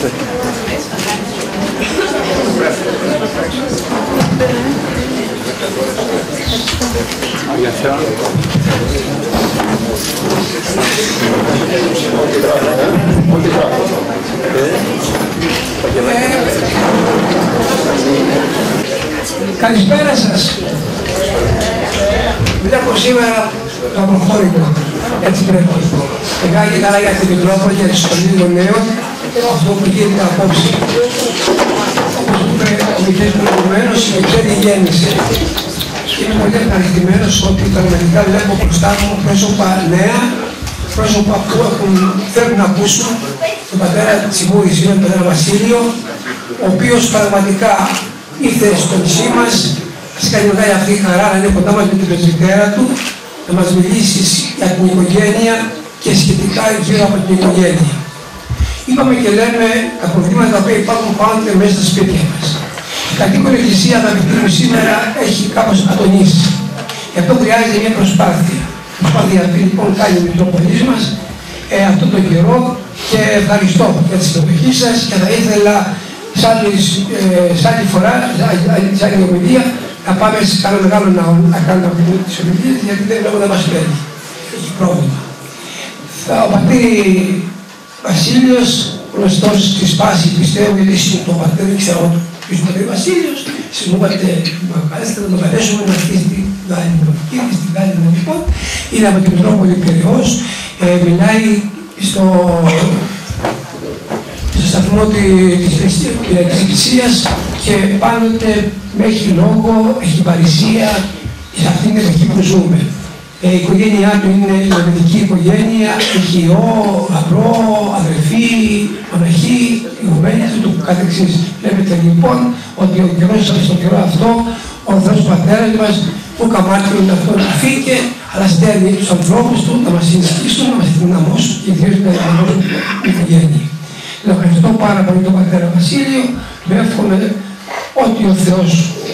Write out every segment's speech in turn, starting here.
Καλησπέρα σας. Βλέπω σήμερα το προχώρημα. Έτσι πρέπει. Μεγάλη και καλά για την Μητρόπολη, για τη σχολή των νέων, αυτό που γίνεται απόψε. Όπως είπε ο Μιχαήλ προηγουμένως, η μικρή γέννηση. Είμαι πολύ ευχαριστημένος ότι πραγματικά βλέπω μπροστά μου πρόσωπα νέα, πρόσωπα που θέλουν να ακούσουν τον πατέρα Τσιμούρη, τον πατέρα Βασίλειο, ο οποίος πραγματικά ήρθε στο νησί μας, μας κάνει μεγάλη αυτή η χαρά να είναι κοντά μας με την πρεσβυτέρα του, να μας μιλήσει για την οικογένεια και σχετικά γύρω από την οικογένεια. Είπαμε και λέμε τα προβλήματα που υπάρχουν πάντοτε μέσα στα σπίτια μας. Η κατοίκον εκκλησία, αγαπητοί μου, σήμερα έχει κάπως ατονίσει. Γι' αυτό χρειάζεται μια προσπάθεια. Η προσπάθεια αυτή λοιπόν κάνει η Μητροπολής μας αυτόν τον καιρό και ευχαριστώ για τη συμμετοχή σας και θα ήθελα σε άλλη φορά, σε άλλη ομιλία, να πάμε σε ένα μεγάλο να κάνουμε τις ομιλίες, γιατί δεν βλέπω να μας παίρνει. Έχει πρόβλημα. Ο πατήρ Βασίλειος, γνωστός στη σπάση, πιστεύω, γιατί εσύ το πατήρ, δεν ξέρω ποιος είναι ο πατήρ Βασίλειος, εσείς μου είπατε, να το καλέσουμε να αρχίσει την Γάλλη Νομική, στην Γάλλη Νομική, είναι από την Μητρόπολη Πειραιώς, μιλάει στο σταθμό της Εκκλησίας και πάντοτε με έχει λόγο, έχει παρησία σε αυτήν την εποχή που ζούμε. Η οικογένειά του είναι η νομική οικογένεια, έχει ιό, αγρό, αδερφή, μοναχή, ηγουμένη του καθεξής. Βλέπετε λοιπόν ότι ο καιρός στον καιρό αυτό, ο Θεός Πατέρας μας, που καμάρτυρουν αυτό να φύγει, αλλά στέλνει τους ανθρώπους του να μας συνεχίσουν, να μας δυναμώσουν και ιδίως να δυναμώσουν την οικογένεια. Ευχαριστώ πάρα πολύ τον πατέρα Βασίλειο, του εύχομαι ότι ο Θεός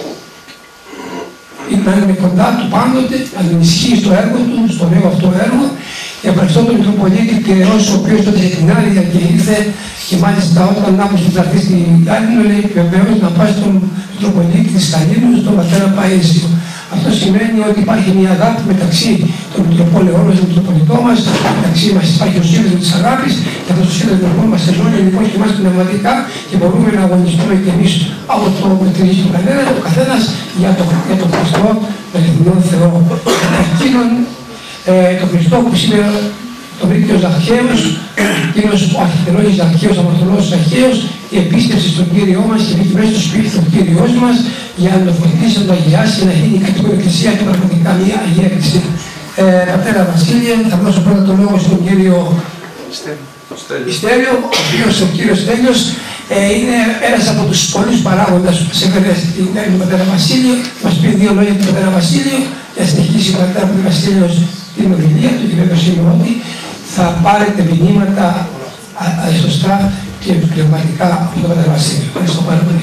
να είναι κοντά του πάντοτε, να τον ισχύει στο έργο του, στο νέο αυτό έργο. Και ευχαριστώ τον Μητροπολίτη Πειραιώς, ο οποίος τότε σε την άλλη και ήρθε και μάλιστα όταν άκουσε να έρθει στην Γάλλινο, λέει βεβαίως να πάει στον Μητροπολίτη της Γαλλίνου, στον πατέρα Παΐσιο. Αυτό σημαίνει ότι υπάρχει μια αγάπη μεταξύ των Μητροπόλεων μας, των Μητροπολιτών μας, μεταξύ μας υπάρχει ο σύνδεσμος της αγάπης και αυτός ο σύνδεσμος μας ενώνει λοιπόν και εμάς πνευματικά και μπορούμε να αγωνιστούμε και εμείς από το μετρήσει του καθένας για τον Χριστό, τον Εθνικό Θεό. Εκείνον τον Χριστό που σήμερα τον βρήκε ο Ζαχαίος, εκείνος ο αρχιτερός Ζαχαίος, ο αμαρτωλός Ζαχαίος, η επίστευση στον Κύριό μας και μπήκε μέσα στο σπίτι του Κύριος μας για να τον βοηθήσει, να τον αγιάσει και να γίνει η κατοίκον εκκλησία και πραγματικά μια Αγία Εκκλησία. Πατέρα Βασίλεια, θα δώσω πρώτα τον λόγο στον κύριο Στέλιο, ο κύριος Στέλιος είναι ένας από τους πολλούς παράγοντες που μας έφερε στην Γαλλία του πατέρα Βασίλειο. Μας πει δύο λόγια του πατέρα Βασίλειο για να συνεχίσει ο πατέρα Βασίλειος την ομιλία του και βέβαια είναι ότι θα πάρετε μηνύματα σωστά και πνευματικά από τον πατέρα Βασίλειο. Ευχαριστώ πάρα πολύ.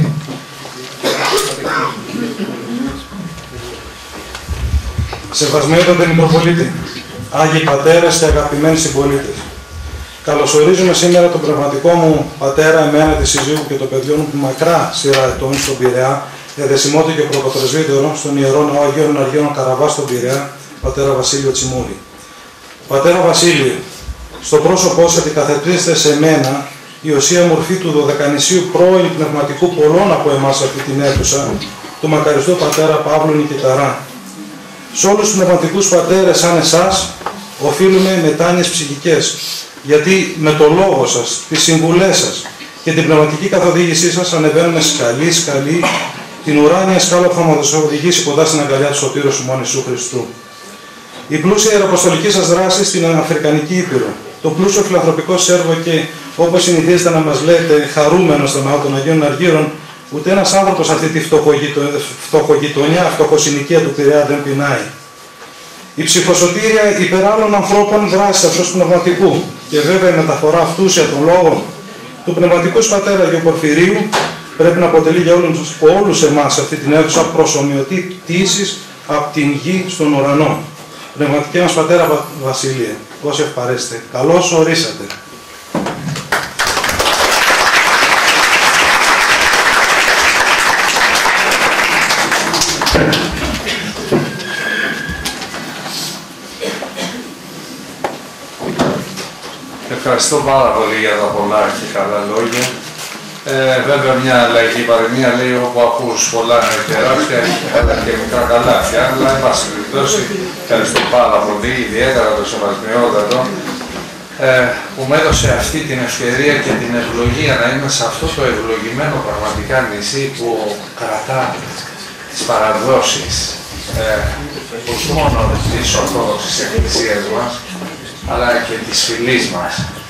Σεβασμιότατε Μητροπολίτη, Άγιοι Πατέρες και αγαπημένοι συμπολίτες. Καλωσορίζουμε σήμερα τον πνευματικό μου πατέρα, εμένα, τη σύζυγου και το παιδιό μου που μακρά σειρά ετών στον Πειραιά, διαδεσιμότητα και πρωτοπρεσβύτερο στον Ιερό Ναό Αγίων Αργίων Καραβά στον Πειραιά, πατέρα Βασίλειο Τσιμούρη. Πατέρα Βασίλειο, στο πρόσωπό σας αντικαθετήσετε σε μένα η οσία μορφή του δωδεκανησίου πρώην πνευματικού πολλών από εμάς αυτή την αίθουσα, του μακαριστού πατέρα Παύλου Νικηταρά. Σε όλους τους πνευματικούς πατέρες σαν εσάς, οφείλουμε μετάνοιες ψυχικές, γιατί με το λόγο σας, τις συμβουλές σας και την πνευματική καθοδήγησή σας ανεβαίνουμε σκαλί, την ουράνια σκάλα που θα μας οδηγήσει κοντά στην αγκαλιά του Σωτήρου σου μόνο Ιησού Χριστού. Η πλούσια ιεραποστολική σας δράση στην Αφρικανική Ήπειρο, το πλούσιο φιλανθρωπικό σας έργο και όπως συνηθίζετε να μας λέτε, χαρούμενο στον ναό των Αγίων Αργύρων, ούτε ένας άνθρωπος αυτή τη φτωχογειτονιά, φτωχοσυνοικία του Πειραιά δεν πεινάει. Η ψυχοσωτήρια υπερ άλλων ανθρώπων δράση αυτός πνευματικού και βέβαια η μεταφορά αυτούσια των λόγων του πνευματικού πατέρα Αγίου Πορφυρίου πρέπει να αποτελεί για όλους εμάς αυτή την αίθουσα προσομοιωτή πτήσης από την γη στον ουρανό. Πνευματική μας πατέρα Βασίλειε, όσοι ευπαρέστε, καλώς ορίσατε. Ευχαριστώ πάρα πολύ για τα πολλά και καλά λόγια. Βέβαια μια αλλαγή παροιμία λέει όπου ακούς πολλά είναι τεράστια αλλά και μικρά καλάθια, αλλά εν πάση περιπτώσει ευχαριστώ πάρα πολύ, ιδιαίτερα το σεβασμιότατο που με έδωσε αυτή την ευκαιρία και την ευλογία να είμαι σε αυτό το ευλογημένο πραγματικά νησί που κρατά τις παραδόσεις όχι μόνο της Ορθόδοξης Εκκλησίας μας αλλά και της φυλής μας.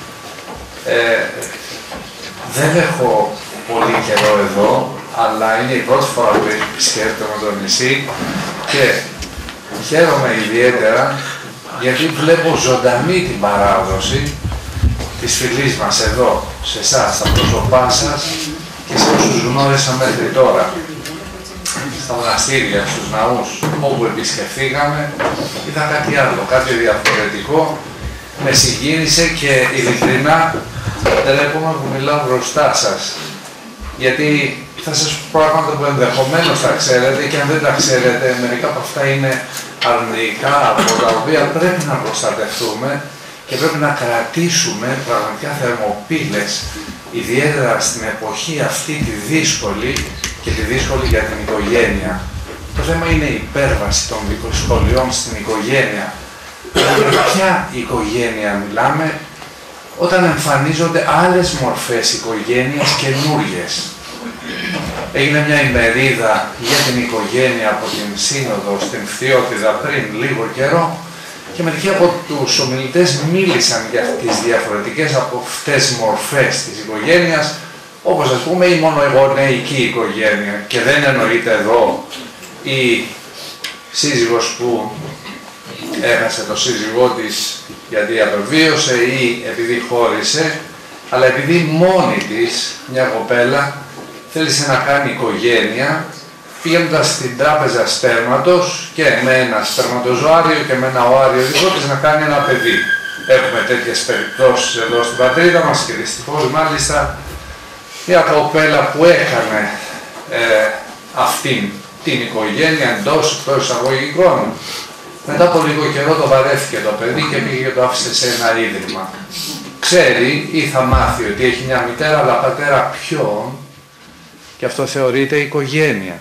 Δεν έχω πολύ καιρό εδώ, αλλά είναι η πρώτη φορά που επισκέπτομαι το νησί και χαίρομαι ιδιαίτερα γιατί βλέπω ζωντανή την παράδοση της φυλής μας εδώ, σε εσάς, στα πρόσωπά σας και σε όσους γνώρισα μέχρι τώρα. Στα μοναστήρια, στους ναούς, όπου επισκεφθήκαμε, είδα κάτι άλλο, κάτι διαφορετικό. Με συγκίνησε και ειλικρινά τρέπομαι που μιλάω μπροστά σας. Γιατί θα σας πω πράγματα που ενδεχομένως τα ξέρετε και αν δεν τα ξέρετε, μερικά από αυτά είναι αρνητικά, από τα οποία πρέπει να προστατευτούμε και πρέπει να κρατήσουμε πραγματικά θερμοπύλες, ιδιαίτερα στην εποχή αυτή τη δύσκολη και τη δύσκολη για την οικογένεια. Το θέμα είναι η υπέρβαση των δυσκολιών στην οικογένεια. Για ποια οικογένεια μιλάμε όταν εμφανίζονται άλλες μορφές οικογένειας καινούργιες. Έγινε μια ημερίδα για την οικογένεια από την Σύνοδο στην Φθιώτιδα πριν λίγο καιρό και μερικοί από τους ομιλητές μίλησαν για τις διαφορετικές από αυτές μορφές της οικογένειας, όπως ας πούμε η μονογονεϊκή οικογένεια, και δεν εννοείται εδώ η σύζυγος που έχασε το σύζυγό της γιατί απεβίωσε ή επειδή χώρισε, αλλά επειδή μόνη της, μια κοπέλα, θέλησε να κάνει οικογένεια, πηγαίνοντας στην τράπεζα σπέρματος και με ένα σπερματοζωάριο και με ένα οάριο δικό της να κάνει ένα παιδί. Έχουμε τέτοιες περιπτώσεις εδώ στην πατρίδα μας και δυστυχώς μάλιστα μια κοπέλα που έκανε αυτήν την οικογένεια εντός εισαγωγικών. Μετά από λίγο καιρό το βαρέθηκε το παιδί και πήγε και το άφησε σε ένα ίδρυμα. Ξέρει ή θα μάθει ότι έχει μια μητέρα, αλλά πατέρα ποιον, και αυτό θεωρείται οικογένεια.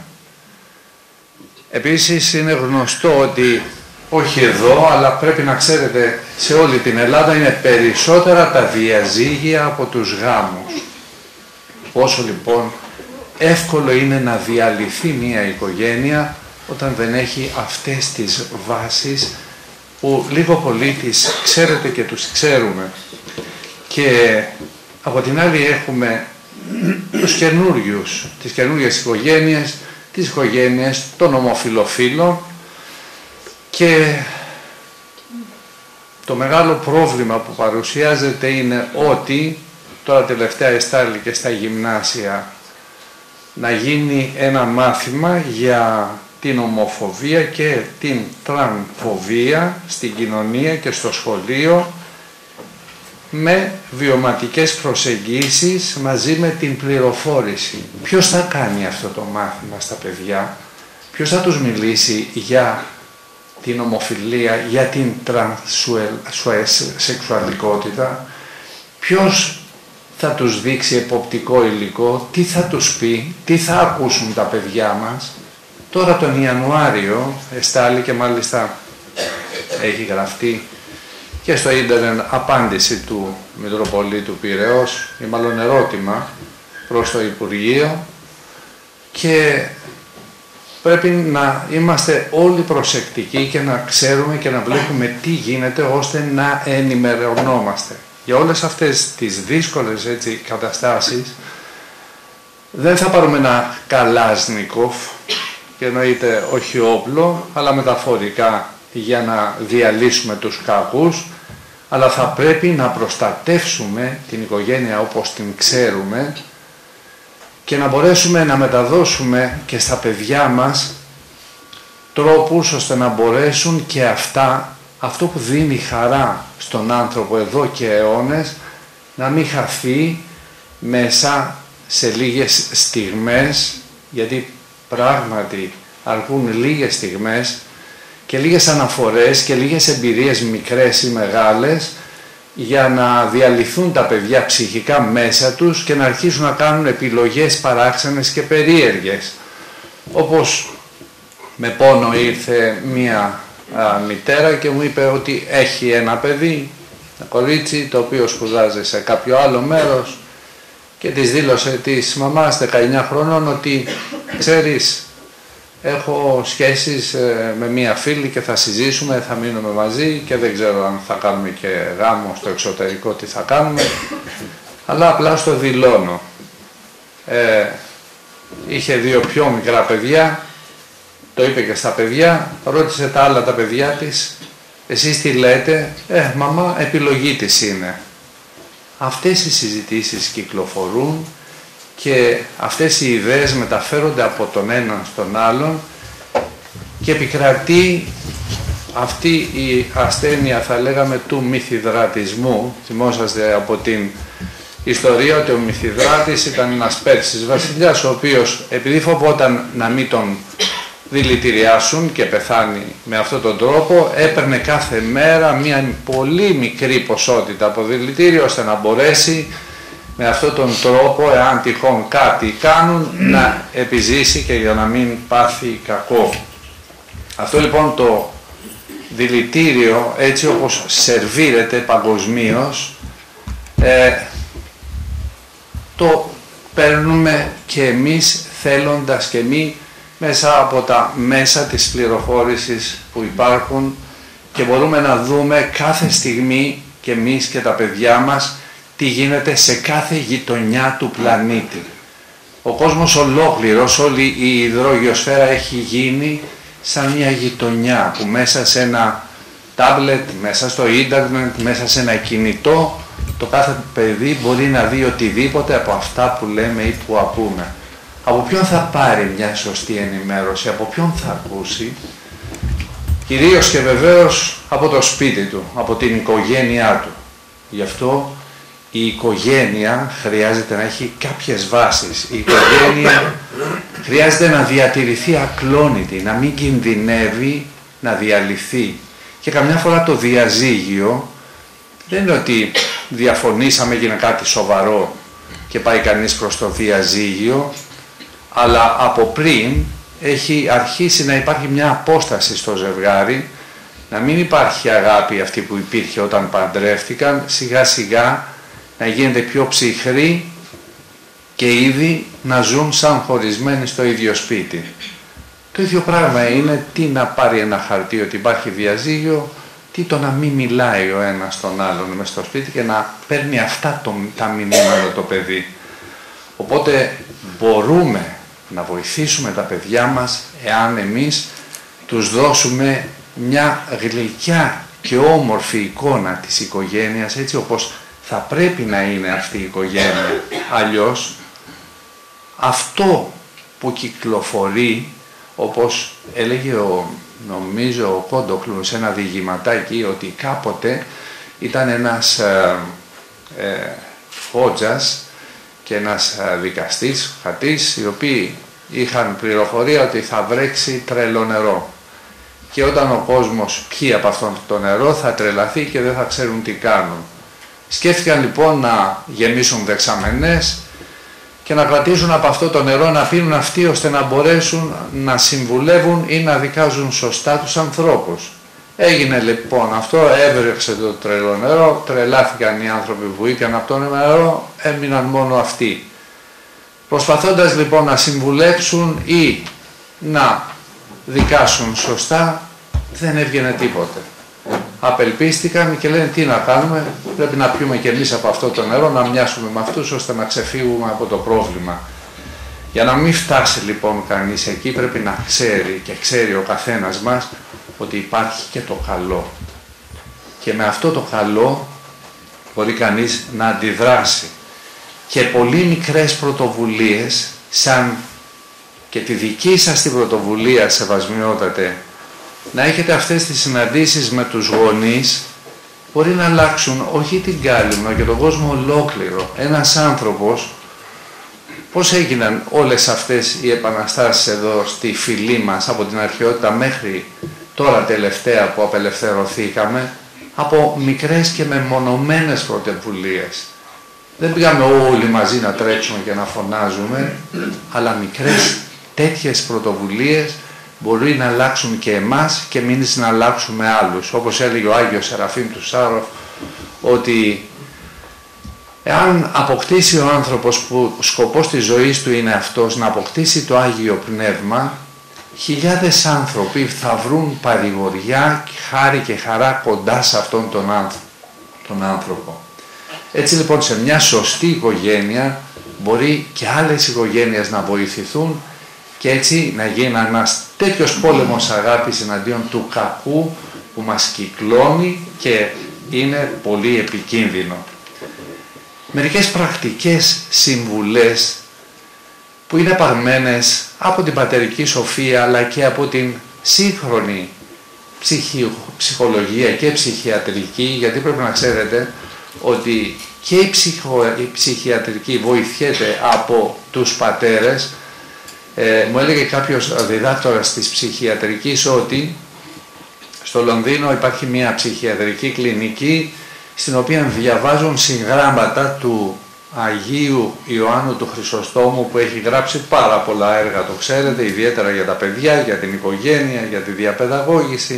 Επίσης είναι γνωστό ότι, όχι εδώ, αλλά πρέπει να ξέρετε, σε όλη την Ελλάδα είναι περισσότερα τα διαζύγια από τους γάμους. Όσο λοιπόν εύκολο είναι να διαλυθεί μια οικογένεια όταν δεν έχει αυτές τις βάσεις που λίγο πολύ τις ξέρετε και τους ξέρουμε. Και από την άλλη έχουμε τους καινούριους, τις καινούριες οικογένειες, τις οικογένειες των ομοφυλοφίλων, και το μεγάλο πρόβλημα που παρουσιάζεται είναι ότι τώρα τελευταία εστάλει και στα γυμνάσια να γίνει ένα μάθημα για την ομοφοβία και την τρανφοβία στην κοινωνία και στο σχολείο, με βιωματικές προσεγγίσεις μαζί με την πληροφόρηση. Ποιος θα κάνει αυτό το μάθημα στα παιδιά, ποιος θα τους μιλήσει για την ομοφιλία, για την τρανσεξουαλικότητα, ποιος θα τους δείξει εποπτικό υλικό, τι θα τους πει, τι θα ακούσουν τα παιδιά μας. Τώρα τον Ιανουάριο εστάλει και μάλιστα έχει γραφτεί και στο ίντερνετ απάντηση του Μητροπολίτου Πειραιώς, ή μάλλον ερώτημα προς το Υπουργείο, και πρέπει να είμαστε όλοι προσεκτικοί και να ξέρουμε και να βλέπουμε τι γίνεται ώστε να ενημερωνόμαστε. Για όλες αυτές τις δύσκολες καταστάσεις δεν θα πάρουμε ένα καλάζνικοφ, και εννοείται όχι όπλο, αλλά μεταφορικά, για να διαλύσουμε τους κακούς, αλλά θα πρέπει να προστατεύσουμε την οικογένεια όπως την ξέρουμε και να μπορέσουμε να μεταδώσουμε και στα παιδιά μας τρόπους ώστε να μπορέσουν και αυτά, αυτό που δίνει χαρά στον άνθρωπο εδώ και αιώνες, να μην χαθεί μέσα σε λίγες στιγμές, γιατί πράγματι αρκούν λίγες στιγμές και λίγες αναφορές και λίγες εμπειρίες μικρές ή μεγάλες για να διαλυθούν τα παιδιά ψυχικά μέσα τους και να αρχίσουν να κάνουν επιλογές παράξενες και περίεργες. Όπως με πόνο ήρθε μία μητέρα και μου είπε ότι έχει ένα παιδί, ένα κορίτσι, το οποίο σπουδάζει σε κάποιο άλλο μέρος και της δήλωσε της μαμάς 19 χρονών ότι ξέρεις, έχω σχέσεις με μία φίλη και θα συζήσουμε, θα μείνουμε μαζί και δεν ξέρω αν θα κάνουμε και γάμο στο εξωτερικό, τι θα κάνουμε, αλλά απλά στο δηλώνω. Είχε 2 πιο μικρά παιδιά, το είπε και στα παιδιά, ρώτησε τα άλλα τα παιδιά της, εσείς τι λέτε, μαμά, επιλογή της είναι. Αυτές οι συζητήσεις κυκλοφορούν και αυτές οι ιδέες μεταφέρονται από τον έναν στον άλλον και επικρατεί αυτή η ασθένεια, θα λέγαμε, του μυθιδρατισμού. Θυμόσαστε από την ιστορία ότι ο Μυθιδράτης ήταν ένας Πέρσης βασιλιάς, ο οποίος επειδή φοβόταν να μην τον δηλητηριάσουν και πεθάνει με αυτόν τον τρόπο, έπαιρνε κάθε μέρα μια πολύ μικρή ποσότητα από δηλητήριο ώστε να μπορέσει με αυτόν τον τρόπο, εάν τυχόν κάτι κάνουν, να επιζήσει και για να μην πάθει κακό. Αυτό λοιπόν το δηλητήριο, έτσι όπως σερβίρεται παγκοσμίως, το παίρνουμε και εμείς θέλοντας και μη μέσα από τα μέσα της πληροφόρησης που υπάρχουν και μπορούμε να δούμε κάθε στιγμή και εμείς και τα παιδιά μας τι γίνεται σε κάθε γειτονιά του πλανήτη. Ο κόσμος ολόκληρος, όλη η υδρογεωσφαίρα έχει γίνει σαν μια γειτονιά που μέσα σε ένα τάμπλετ, μέσα στο ίντερνετ, μέσα σε ένα κινητό, το κάθε παιδί μπορεί να δει οτιδήποτε από αυτά που λέμε ή που ακούμε. Από ποιον θα πάρει μια σωστή ενημέρωση, από ποιον θα ακούσει? Κυρίως και βεβαίως από το σπίτι του, από την οικογένειά του. Γι' αυτό η οικογένεια χρειάζεται να έχει κάποιες βάσεις. Η οικογένεια χρειάζεται να διατηρηθεί ακλόνητη, να μην κινδυνεύει να διαλυθεί. Και καμιά φορά το διαζύγιο δεν είναι ότι διαφωνήσαμε, έγινε κάτι σοβαρό και πάει κανείς προς το διαζύγιο, αλλά από πριν έχει αρχίσει να υπάρχει μια απόσταση στο ζευγάρι, να μην υπάρχει αγάπη αυτή που υπήρχε όταν παντρεύτηκαν, σιγά σιγά να γίνεται πιο ψυχρή και ήδη να ζουν σαν χωρισμένοι στο ίδιο σπίτι. Το ίδιο πράγμα είναι τι να πάρει ένα χαρτί ότι υπάρχει διαζύγιο, τι το να μην μιλάει ο ένας τον άλλον μες στο σπίτι και να παίρνει αυτά τα μηνύματα το παιδί. Οπότε μπορούμε να βοηθήσουμε τα παιδιά μας εάν εμείς τους δώσουμε μια γλυκιά και όμορφη εικόνα της οικογένειας, έτσι όπως θα πρέπει να είναι αυτή η οικογένεια. Αλλιώς αυτό που κυκλοφορεί, όπως έλεγε νομίζω ο Κόντοκλου σε ένα διηγηματάκι, ότι κάποτε ήταν ένας Χότζας και ένας δικαστής, χατής, οι οποίοι είχαν πληροφορία ότι θα βρέξει τρελό νερό. Και όταν ο κόσμος πιει από αυτό το νερό θα τρελαθεί και δεν θα ξέρουν τι κάνουν. Σκέφτηκαν λοιπόν να γεμίσουν δεξαμενές και να κρατήσουν από αυτό το νερό να πίνουν αυτοί ώστε να μπορέσουν να συμβουλεύουν ή να δικάζουν σωστά τους ανθρώπους. Έγινε λοιπόν αυτό, έβρεξε το τρελό νερό, τρελάθηκαν οι άνθρωποι που βγήκαν από το νερό, έμειναν μόνο αυτοί. Προσπαθώντας λοιπόν να συμβουλέψουν ή να δικάσουν σωστά, δεν έβγαινε τίποτε. Απελπίστηκαν και λένε τι να κάνουμε, πρέπει να πιούμε και εμείς από αυτό το νερό, να μοιάσουμε με αυτούς ώστε να ξεφύγουμε από το πρόβλημα. Για να μην φτάσει λοιπόν κανείς εκεί πρέπει να ξέρει και ξέρει ο καθένας μας ότι υπάρχει και το καλό. Και με αυτό το καλό μπορεί κανείς να αντιδράσει. Και πολύ μικρές πρωτοβουλίες, σαν και τη δική σας την πρωτοβουλία, σεβασμιότατε, να έχετε αυτές τις συναντήσεις με τους γονείς, μπορεί να αλλάξουν όχι την Κάλυμνο και τον κόσμο ολόκληρο. Ένας άνθρωπος πώς έγιναν όλες αυτές οι επαναστάσεις εδώ στη φυλή μας από την αρχαιότητα μέχρι τώρα τελευταία που απελευθερωθήκαμε, από μικρές και μεμονωμένες πρωτοβουλίες. Δεν πήγαμε όλοι μαζί να τρέξουμε και να φωνάζουμε, αλλά μικρές τέτοιες πρωτοβουλίες μπορεί να αλλάξουν και εμάς και εμείς να αλλάξουμε άλλους. Όπως έλεγε ο Άγιος Σεραφείμ του Σάροφ, ότι εάν αποκτήσει ο άνθρωπος που σκοπός της ζωής του είναι αυτός, να αποκτήσει το Άγιο Πνεύμα, χιλιάδες άνθρωποι θα βρουν παρηγοριά, χάρη και χαρά κοντά σε αυτόν τον άνθρωπο. Έτσι λοιπόν σε μια σωστή οικογένεια μπορεί και άλλες οικογένειες να βοηθηθούν και έτσι να γίνει ένας τέτοιος πόλεμος αγάπης εναντίον του κακού που μας κυκλώνει και είναι πολύ επικίνδυνο. Μερικές πρακτικές συμβουλές που είναι παρμένες από την πατερική σοφία αλλά και από την σύγχρονη ψυχολογία και ψυχιατρική, γιατί πρέπει να ξέρετε ότι και η ψυχιατρική βοηθιέται από τους πατέρες. Μου έλεγε κάποιος διδάκτορας της ψυχιατρικής ότι στο Λονδίνο υπάρχει μια ψυχιατρική κλινική στην οποία διαβάζουν συγγράμματα του Αγίου Ιωάννου του Χρυσοστόμου, που έχει γράψει πάρα πολλά έργα, το ξέρετε, ιδιαίτερα για τα παιδιά, για την οικογένεια, για τη διαπαιδαγώγηση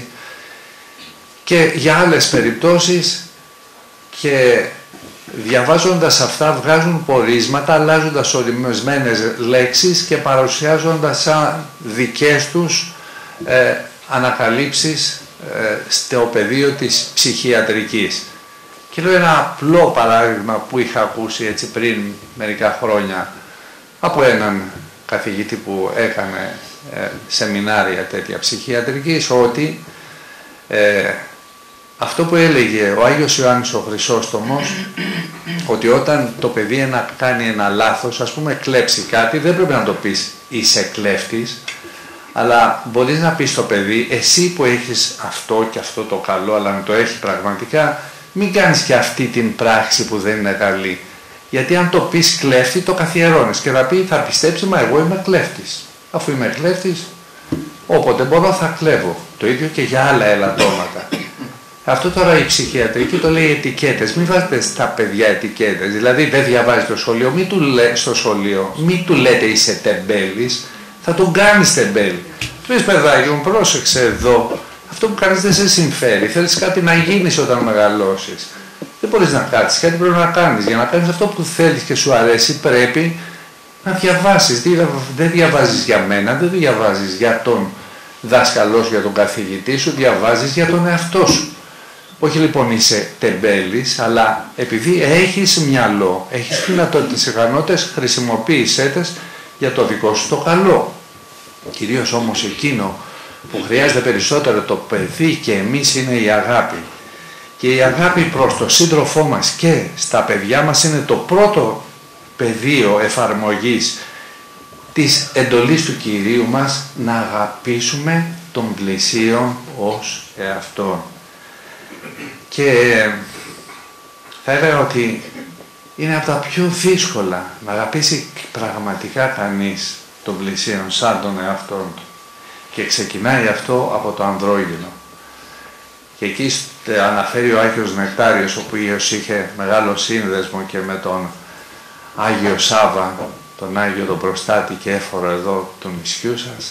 και για άλλες περιπτώσεις, και διαβάζοντας αυτά βγάζουν πορίσματα, αλλάζοντας ορισμένες λέξεις και παρουσιάζοντας σαν δικές τους ανακαλύψεις στο πεδίο της ψυχιατρικής. Και λέω ένα απλό παράδειγμα που είχα ακούσει έτσι πριν μερικά χρόνια από έναν καθηγητή που έκανε σεμινάρια τέτοια ψυχιατρικής, ότι αυτό που έλεγε ο Άγιος Ιωάννης ο Χρυσόστομος, ότι όταν το παιδί κάνει ένα λάθος, ας πούμε κλέψει κάτι, δεν πρέπει να το πεις είσαι κλέφτης, αλλά μπορείς να πεις στο παιδί, εσύ που έχεις αυτό και αυτό το καλό, αλλά να το έχει πραγματικά, μην κάνεις και αυτή την πράξη που δεν είναι καλή. Γιατί αν το πεις κλέφτη, το καθιερώνεις και θα πιστέψει, μα εγώ είμαι κλέφτης. Αφού είμαι κλέφτης, όποτε μπορώ θα κλέβω. Το ίδιο και για άλλα ελαττώματα. Αυτό τώρα η ψυχιατρική το λέει ετικέτες. Μην βάζετε στα παιδιά ετικέτες. Δηλαδή δεν διαβάζει το σχολείο, μην του λέτε είσαι τεμπέλης, θα τον κάνεις τεμπέλη. Του πεις παιδάκι μου, πρόσεξε εδώ, αυτό που κάνεις δεν σε συμφέρει. Θέλεις κάτι να γίνεις όταν μεγαλώσεις. Δεν μπορείς να κάτσεις, κάτι πρέπει να κάνεις. Για να κάνεις αυτό που θέλεις και σου αρέσει πρέπει να διαβάσεις. Δεν διαβάζεις για μένα, δεν διαβάζεις για τον δάσκαλό σου, για τον καθηγητή σου, διαβάζεις για τον εαυτό σου. Όχι λοιπόν είσαι τεμπέλης, αλλά επειδή έχεις μυαλό, έχεις δυνατότητες, ικανότητες, χρησιμοποίησέ τες για το δικό σου το καλό. Κυρίως όμως εκείνο που χρειάζεται περισσότερο το παιδί και εμείς είναι η αγάπη. Και η αγάπη προς τον σύντροφό μας και στα παιδιά μας είναι το πρώτο πεδίο εφαρμογής της εντολής του Κυρίου μας να αγαπήσουμε τον πλησίον ως εαυτόν. Και θα έλεγα ότι είναι από τα πιο δύσκολα να αγαπήσει πραγματικά κανείς τον πλησίον σαν τον εαυτόν του. Και ξεκινάει αυτό από το ανδρόγυνο. Και εκεί αναφέρει ο Άγιος Νεκτάριος, ο οποίος είχε μεγάλο σύνδεσμο και με τον Άγιο Σάββα, τον Άγιο τον Προστάτη και έφορο εδώ του νησιού σας,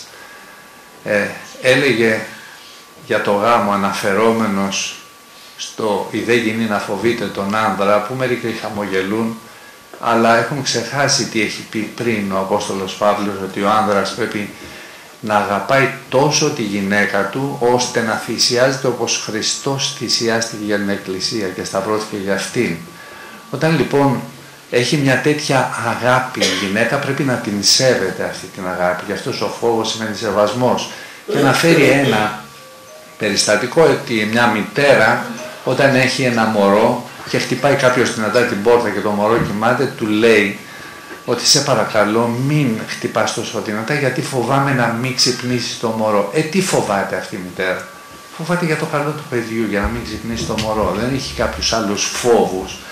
έλεγε για το γάμο αναφερόμενος στο «Η δε γυνή να φοβείται τον άνδρα», που μερικοί χαμογελούν, αλλά έχουν ξεχάσει τι έχει πει πριν ο Απόστολος Παύλος, ότι ο άνδρας πρέπει να αγαπάει τόσο τη γυναίκα του, ώστε να θυσιάζεται όπως Χριστός θυσιάστηκε για την Εκκλησία και σταυρώθηκε για αυτήν. Όταν λοιπόν έχει μια τέτοια αγάπη η γυναίκα, πρέπει να την σέβεται αυτή την αγάπη. Γι' αυτό ο φόβος σημαίνει σεβασμός. Και να φέρει ένα περιστατικό, ότι μια μητέρα όταν έχει ένα μωρό και χτυπάει κάποιος δυνατά την πόρτα και το μωρό κοιμάται, του λέει ότι σε παρακαλώ μην χτυπάς τόσο δυνατά, γιατί φοβάμαι να μην ξυπνήσει το μωρό. Τι φοβάται αυτή η μητέρα? Φοβάται για το καλό του παιδιού, για να μην ξυπνήσει το μωρό. Δεν έχει κάποιους άλλους φόβους.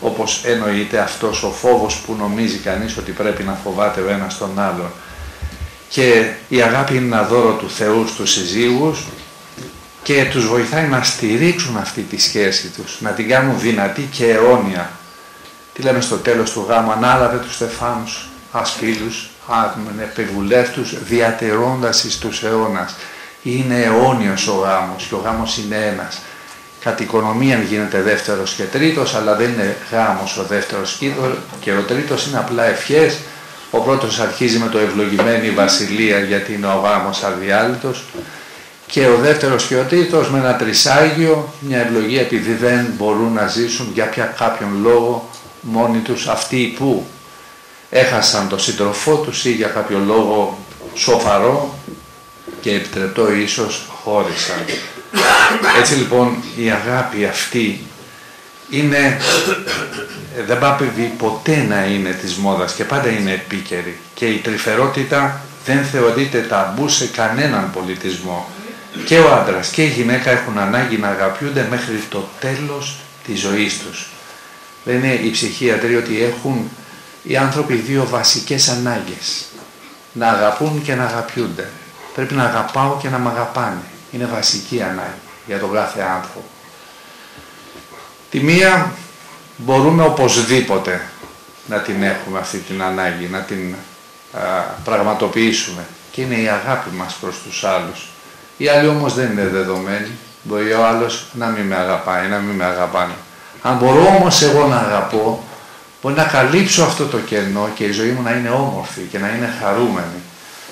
όπως εννοείται αυτός ο φόβος που νομίζει κανείς ότι πρέπει να φοβάται ο ένας τον άλλον. Και η αγάπη είναι ένα δώρο του Θεού στους συζύγους και τους βοηθάει να στηρίξουν αυτή τη σχέση τους, να την κάνουν δυνατή και αιώνια. Τι λέμε στο τέλος του γάμου, ανάλαβε τους στεφάνους ασπίλους, επιβουλεύτους, διατηρώντας εις τους αιώνας. Είναι αιώνιος ο γάμος και ο γάμος είναι ένας. Κατ' οικονομία γίνεται δεύτερος και τρίτος, αλλά δεν είναι γάμος ο δεύτερος και ο τρίτος είναι απλά ευχές. Ο πρώτος αρχίζει με το ευλογημένη βασιλεία, γιατί είναι ο γάμος αδιάλυτος, και ο δεύτερος και ο τρίτος με ένα τρισάγιο, μια ευλογία, επειδή δεν μπορούν να ζήσουν για κάποιον λόγο μόνοι τους αυτοί που έχασαν τον σύντροφό τους ή για κάποιο λόγο σοβαρό και επιτρεπτό ίσως χώρισαν. Έτσι λοιπόν η αγάπη αυτή είναι, δεν πάει ποτέ να είναι της μόδας και πάντα είναι επίκαιρη, και η τρυφερότητα δεν θεωρείται ταμπού σε κανέναν πολιτισμό. Και ο άντρας και η γυναίκα έχουν ανάγκη να αγαπιούνται μέχρι το τέλος της ζωής τους. Λένε οι ψυχίατροι ότι έχουν οι άνθρωποι δύο βασικές ανάγκες: να αγαπούν και να αγαπιούνται. Πρέπει να αγαπάω και να μ' αγαπάνε. Είναι βασική ανάγκη για τον κάθε άνθρωπο. Τη μία μπορούμε οπωσδήποτε να την έχουμε αυτή την ανάγκη, να την πραγματοποιήσουμε, και είναι η αγάπη μας προς τους άλλους. Οι άλλοι όμως δεν είναι δεδομένοι. Μπορεί ο άλλος να μην με αγαπάει, να μην με αγαπάνε. Αν μπορώ όμως εγώ να αγαπώ, μπορεί να καλύψω αυτό το κενό και η ζωή μου να είναι όμορφη και να είναι χαρούμενη.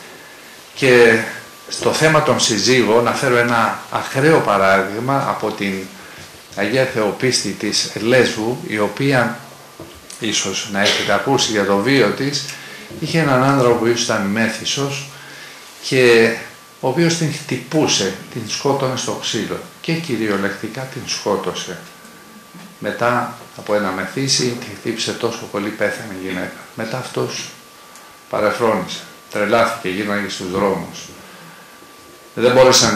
Και στο θέμα των συζύγων να φέρω ένα ακραίο παράδειγμα από την Αγία Θεοπίστη της Λέσβου, η οποία ίσως να έχετε ακούσει για το βίο της. Είχε έναν άνδρα που ήταν μέθησος και ο οποίος την χτυπούσε, την σκότωνε στο ξύλο και κυριολεκτικά την σκότωσε. Μετά από ένα μεθύσι την χτύπησε τόσο πολύ, πέθανε η γυναίκα. Μετά αυτός παρεφρόνησε, τρελάθηκε, γύρναγε στους δρόμους. Δεν μπόρεσαν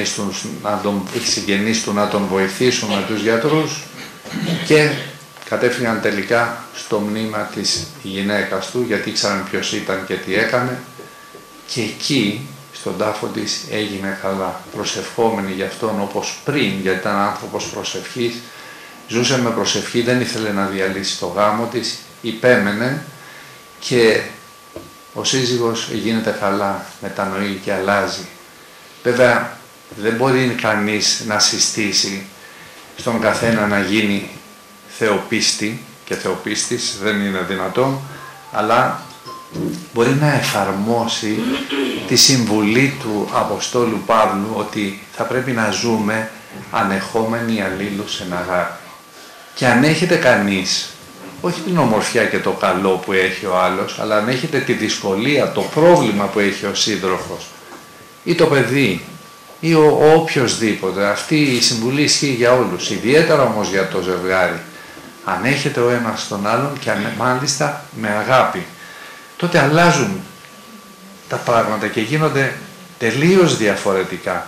οι συγγενείς του να τον βοηθήσουν με τους γιατρούς και κατέφυγαν τελικά στο μνήμα της γυναίκας του, γιατί ήξεραν ποιος ήταν και τι έκανε, και εκεί στον τάφο της έγινε καλά, προσευχόμενη για αυτόν όπως πριν, γιατί ήταν άνθρωπος προσευχής, ζούσε με προσευχή, δεν ήθελε να διαλύσει το γάμο της, υπέμενε και ο σύζυγος γίνεται καλά, μετανοεί και αλλάζει. Βέβαια δεν μπορεί κανείς να συστήσει στον καθένα να γίνει θεοπίστη και θεοπίστης, δεν είναι δυνατόν, αλλά μπορεί να εφαρμόσει τη συμβουλή του Αποστόλου Παύλου ότι θα πρέπει να ζούμε ανεχόμενοι αλλήλους εν αγάπη. Και αν έχετε κανείς, όχι την ομορφιά και το καλό που έχει ο άλλος, αλλά αν έχετε τη δυσκολία, το πρόβλημα που έχει ο σύντροφος ή το παιδί ή ο οποιοσδήποτε, αυτή η συμβουλή ισχύει για όλους, ιδιαίτερα όμως για το ζευγάρι. Αν έχετε ο ένας τον άλλον και μάλιστα με αγάπη, τότε αλλάζουν τα πράγματα και γίνονται τελείως διαφορετικά.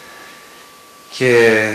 Και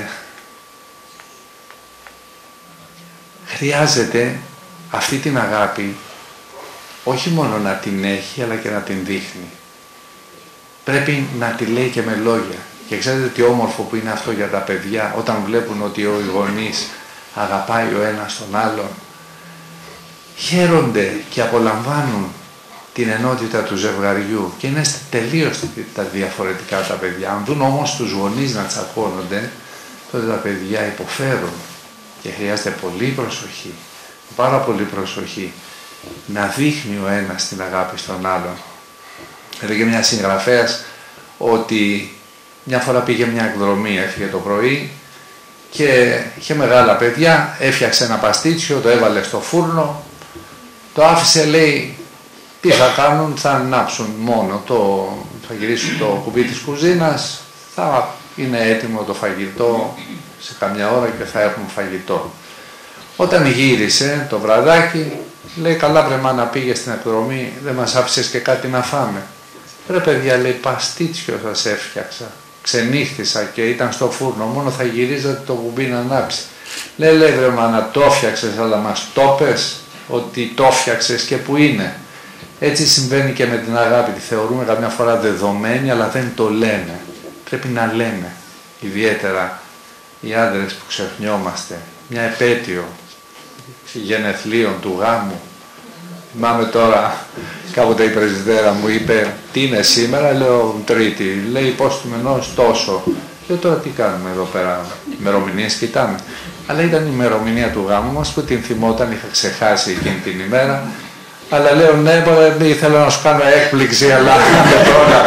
χρειάζεται αυτή την αγάπη όχι μόνο να την έχει, αλλά και να την δείχνει. Πρέπει να τη λέει και με λόγια. Και ξέρετε τι όμορφο που είναι αυτό για τα παιδιά, όταν βλέπουν ότι ο γονείς αγαπάει ο ένας τον άλλον, χαίρονται και απολαμβάνουν την ενότητα του ζευγαριού και είναι τελείως τα διαφορετικά τα παιδιά. Αν δουν όμως τους γονείς να τσακώνονται, τότε τα παιδιά υποφέρουν και χρειάζεται πολύ προσοχή, πάρα πολύ προσοχή, να δείχνει ο ένας την αγάπη στον άλλον. Έλεγε μια συγγραφέας ότι μια φορά πήγε μια εκδρομή, έφυγε το πρωί και είχε μεγάλα παιδιά, έφτιαξε ένα παστίτσιο, το έβαλε στο φούρνο, το άφησε, λέει, τι θα κάνουν, θα ανάψουν μόνο, θα γυρίσουν το κουμπί της κουζίνας, θα είναι έτοιμο το φαγητό σε καμιά ώρα και θα έχουν φαγητό. Όταν γύρισε το βραδάκι, λέει, καλά βρε μάνα, πήγε στην εκδρομή, δεν μας άφησες και κάτι να φάμε. Ρε παιδιά, λέει, παστίτσιο σας έφτιαξα ξενύχτησα και ήταν στο φούρνο, μόνο θα γυρίζατε το κουμπί να ανάψει. Λέει βρε μάνα, το φτιάξες, αλλά μας το πες ότι το φτιάξες και που είναι. Έτσι συμβαίνει και με την αγάπη, τη θεωρούμε καμιά φορά δεδομένη, αλλά δεν το λέμε. Πρέπει να λέμε, ιδιαίτερα οι άντρες που ξεχνιόμαστε, μια επέτειο γενεθλίων του γάμου. Θυμάμαι τώρα, κάποτε η πρεσβυτέρα μου είπε, τι είναι σήμερα, λέω Τρίτη, λέει πώς του μενός τόσο. Λέω τώρα τι κάνουμε εδώ πέρα, ημερομηνίες κοιτάμε. Αλλά ήταν η ημερομηνία του γάμου μας που την θυμόταν, είχα ξεχάσει εκείνη την ημέρα. Αλλά λέω ναι, ήθελα να σου κάνω έκπληξη, αλλά τώρα.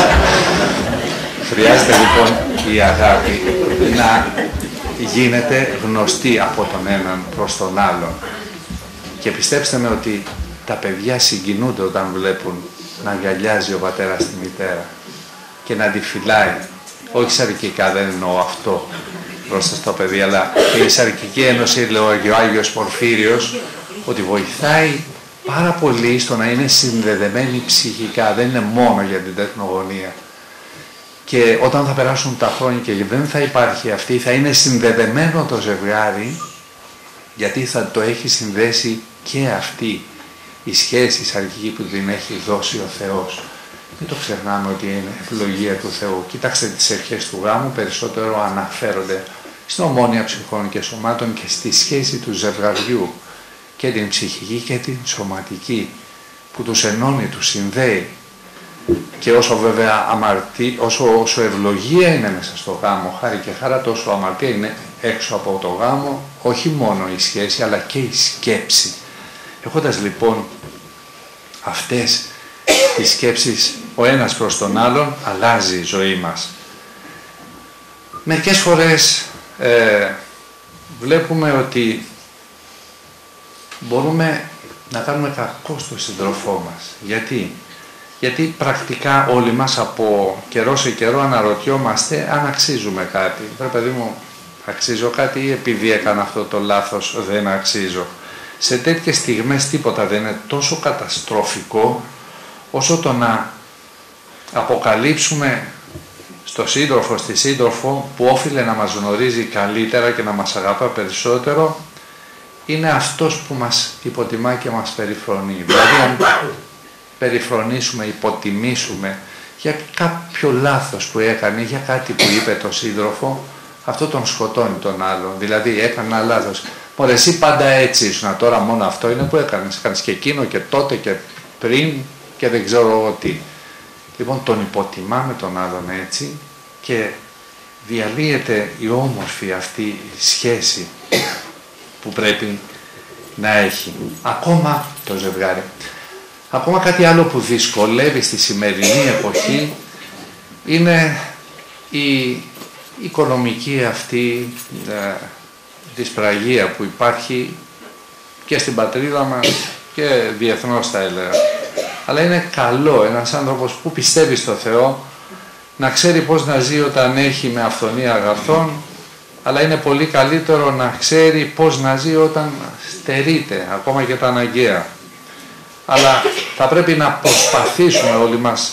Χρειάζεται λοιπόν η αγάπη να γίνεται γνωστή από τον έναν προς τον άλλον. Και πιστέψτε με ότι τα παιδιά συγκινούνται όταν βλέπουν να αγκαλιάζει ο πατέρας τη μητέρα και να τη φυλάει. Όχι σαρκικά, δεν εννοώ αυτό μπροστά στο παιδί, αλλά η σαρκική ένωση, λέει ο Άγιος Πορφύριος, ότι βοηθάει πάρα πολύ στο να είναι συνδεδεμένοι ψυχικά, δεν είναι μόνο για την τεχνογωνία. Και όταν θα περάσουν τα χρόνια και δεν θα υπάρχει αυτή, θα είναι συνδεδεμένο το ζευγάρι, γιατί θα το έχει συνδέσει και αυτή η σχέση σαρκική που την έχει δώσει ο Θεός. Μην το ξεχνάμε ότι είναι ευλογία του Θεού. Κοίταξτε τις ευχές του γάμου, περισσότερο αναφέρονται στην ομόνοια ψυχών και σωμάτων και στη σχέση του ζευγαριού, και την ψυχική και την σωματική, που τους ενώνει, τους συνδέει. Και όσο βέβαια όσο ευλογία είναι μέσα στο γάμο, χάρη και χαρά, τόσο αμαρτία είναι έξω από το γάμο, όχι μόνο η σχέση αλλά και η σκέψη. Έχοντας λοιπόν αυτές τις σκέψεις ο ένας προς τον άλλον, αλλάζει η ζωή μας. Μερικές φορές βλέπουμε ότι μπορούμε να κάνουμε κακό στο σύντροφό μας. Γιατί πρακτικά όλοι μας από καιρό σε καιρό αναρωτιόμαστε αν αξίζουμε κάτι. Βρε παιδί μου, αξίζω κάτι ή επειδή έκανα αυτό το λάθος δεν αξίζω. Σε τέτοιες στιγμές τίποτα δεν είναι τόσο καταστροφικό όσο το να αποκαλύψουμε στο σύντροφο, στη σύντροφο που όφιλε να μας γνωρίζει καλύτερα και να μας αγαπά περισσότερο, είναι αυτός που μας υποτιμά και μας περιφρονεί. Δηλαδή αν περιφρονήσουμε, υποτιμήσουμε για κάποιο λάθος που έκανε, για κάτι που είπε το σύντροφο, αυτό τον σκοτώνει τον άλλον. Δηλαδή έκανε ένα λάθος. Μωρέ, εσύ πάντα έτσι ήσουν, τώρα μόνο αυτό είναι που έκανες. Έκανες και εκείνο και τότε και πριν και δεν ξέρω εγώ τι. Λοιπόν, τον υποτιμάμε τον άλλον έτσι και διαλύεται η όμορφη αυτή η σχέση που πρέπει να έχει. Ακόμα το ζευγάρι. Ακόμα κάτι άλλο που δυσκολεύει στη σημερινή εποχή είναι η οικονομική αυτή δυσπραγία που υπάρχει και στην πατρίδα μας και διεθνώς θα έλεγα. Αλλά είναι καλό ένας άνθρωπος που πιστεύει στο Θεό να ξέρει πώς να ζει όταν έχει με αυθονία αγαθών, αλλά είναι πολύ καλύτερο να ξέρει πώς να ζει όταν στερείται, ακόμα και τα αναγκαία. Αλλά θα πρέπει να προσπαθήσουμε όλοι μας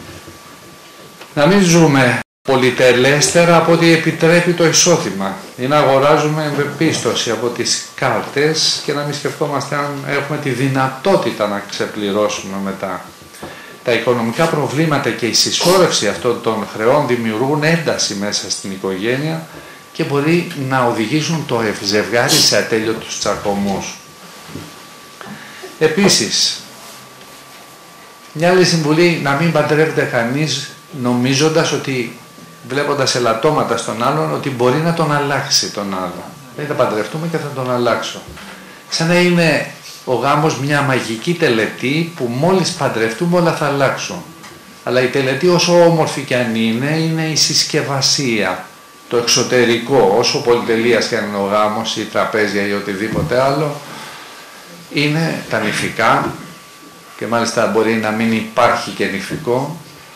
να μην ζούμε πολυτελέστερα από ό,τι επιτρέπει το εισόδημα ή να αγοράζουμε με πίστοση από τις κάρτες και να μην σκεφτόμαστε αν έχουμε τη δυνατότητα να ξεπληρώσουμε μετά. Τα οικονομικά προβλήματα και η συσσόρευση αυτών των χρεών δημιουργούν ένταση μέσα στην οικογένεια και μπορεί να οδηγήσουν το ζευγάρι σε ατέλειωτους τσακωμούς. Επίσης, μια άλλη συμβουλή, να μην παντρεύεται κανείς νομίζοντας ότι, βλέποντας ελαττώματα στον άλλον, ότι μπορεί να τον αλλάξει τον άλλον. Δεν θα παντρευτούμε και θα τον αλλάξω. Σαν να είναι ο γάμος μια μαγική τελετή που μόλις παντρευτούμε όλα θα αλλάξουν. Αλλά η τελετή όσο όμορφη κι αν είναι η συσκευασία, το εξωτερικό, όσο πολυτελείας κι αν είναι ο γάμος ή τραπέζια ή οτιδήποτε άλλο, είναι τα νηφικά και μάλιστα μπορεί να μην υπάρχει και νηφικό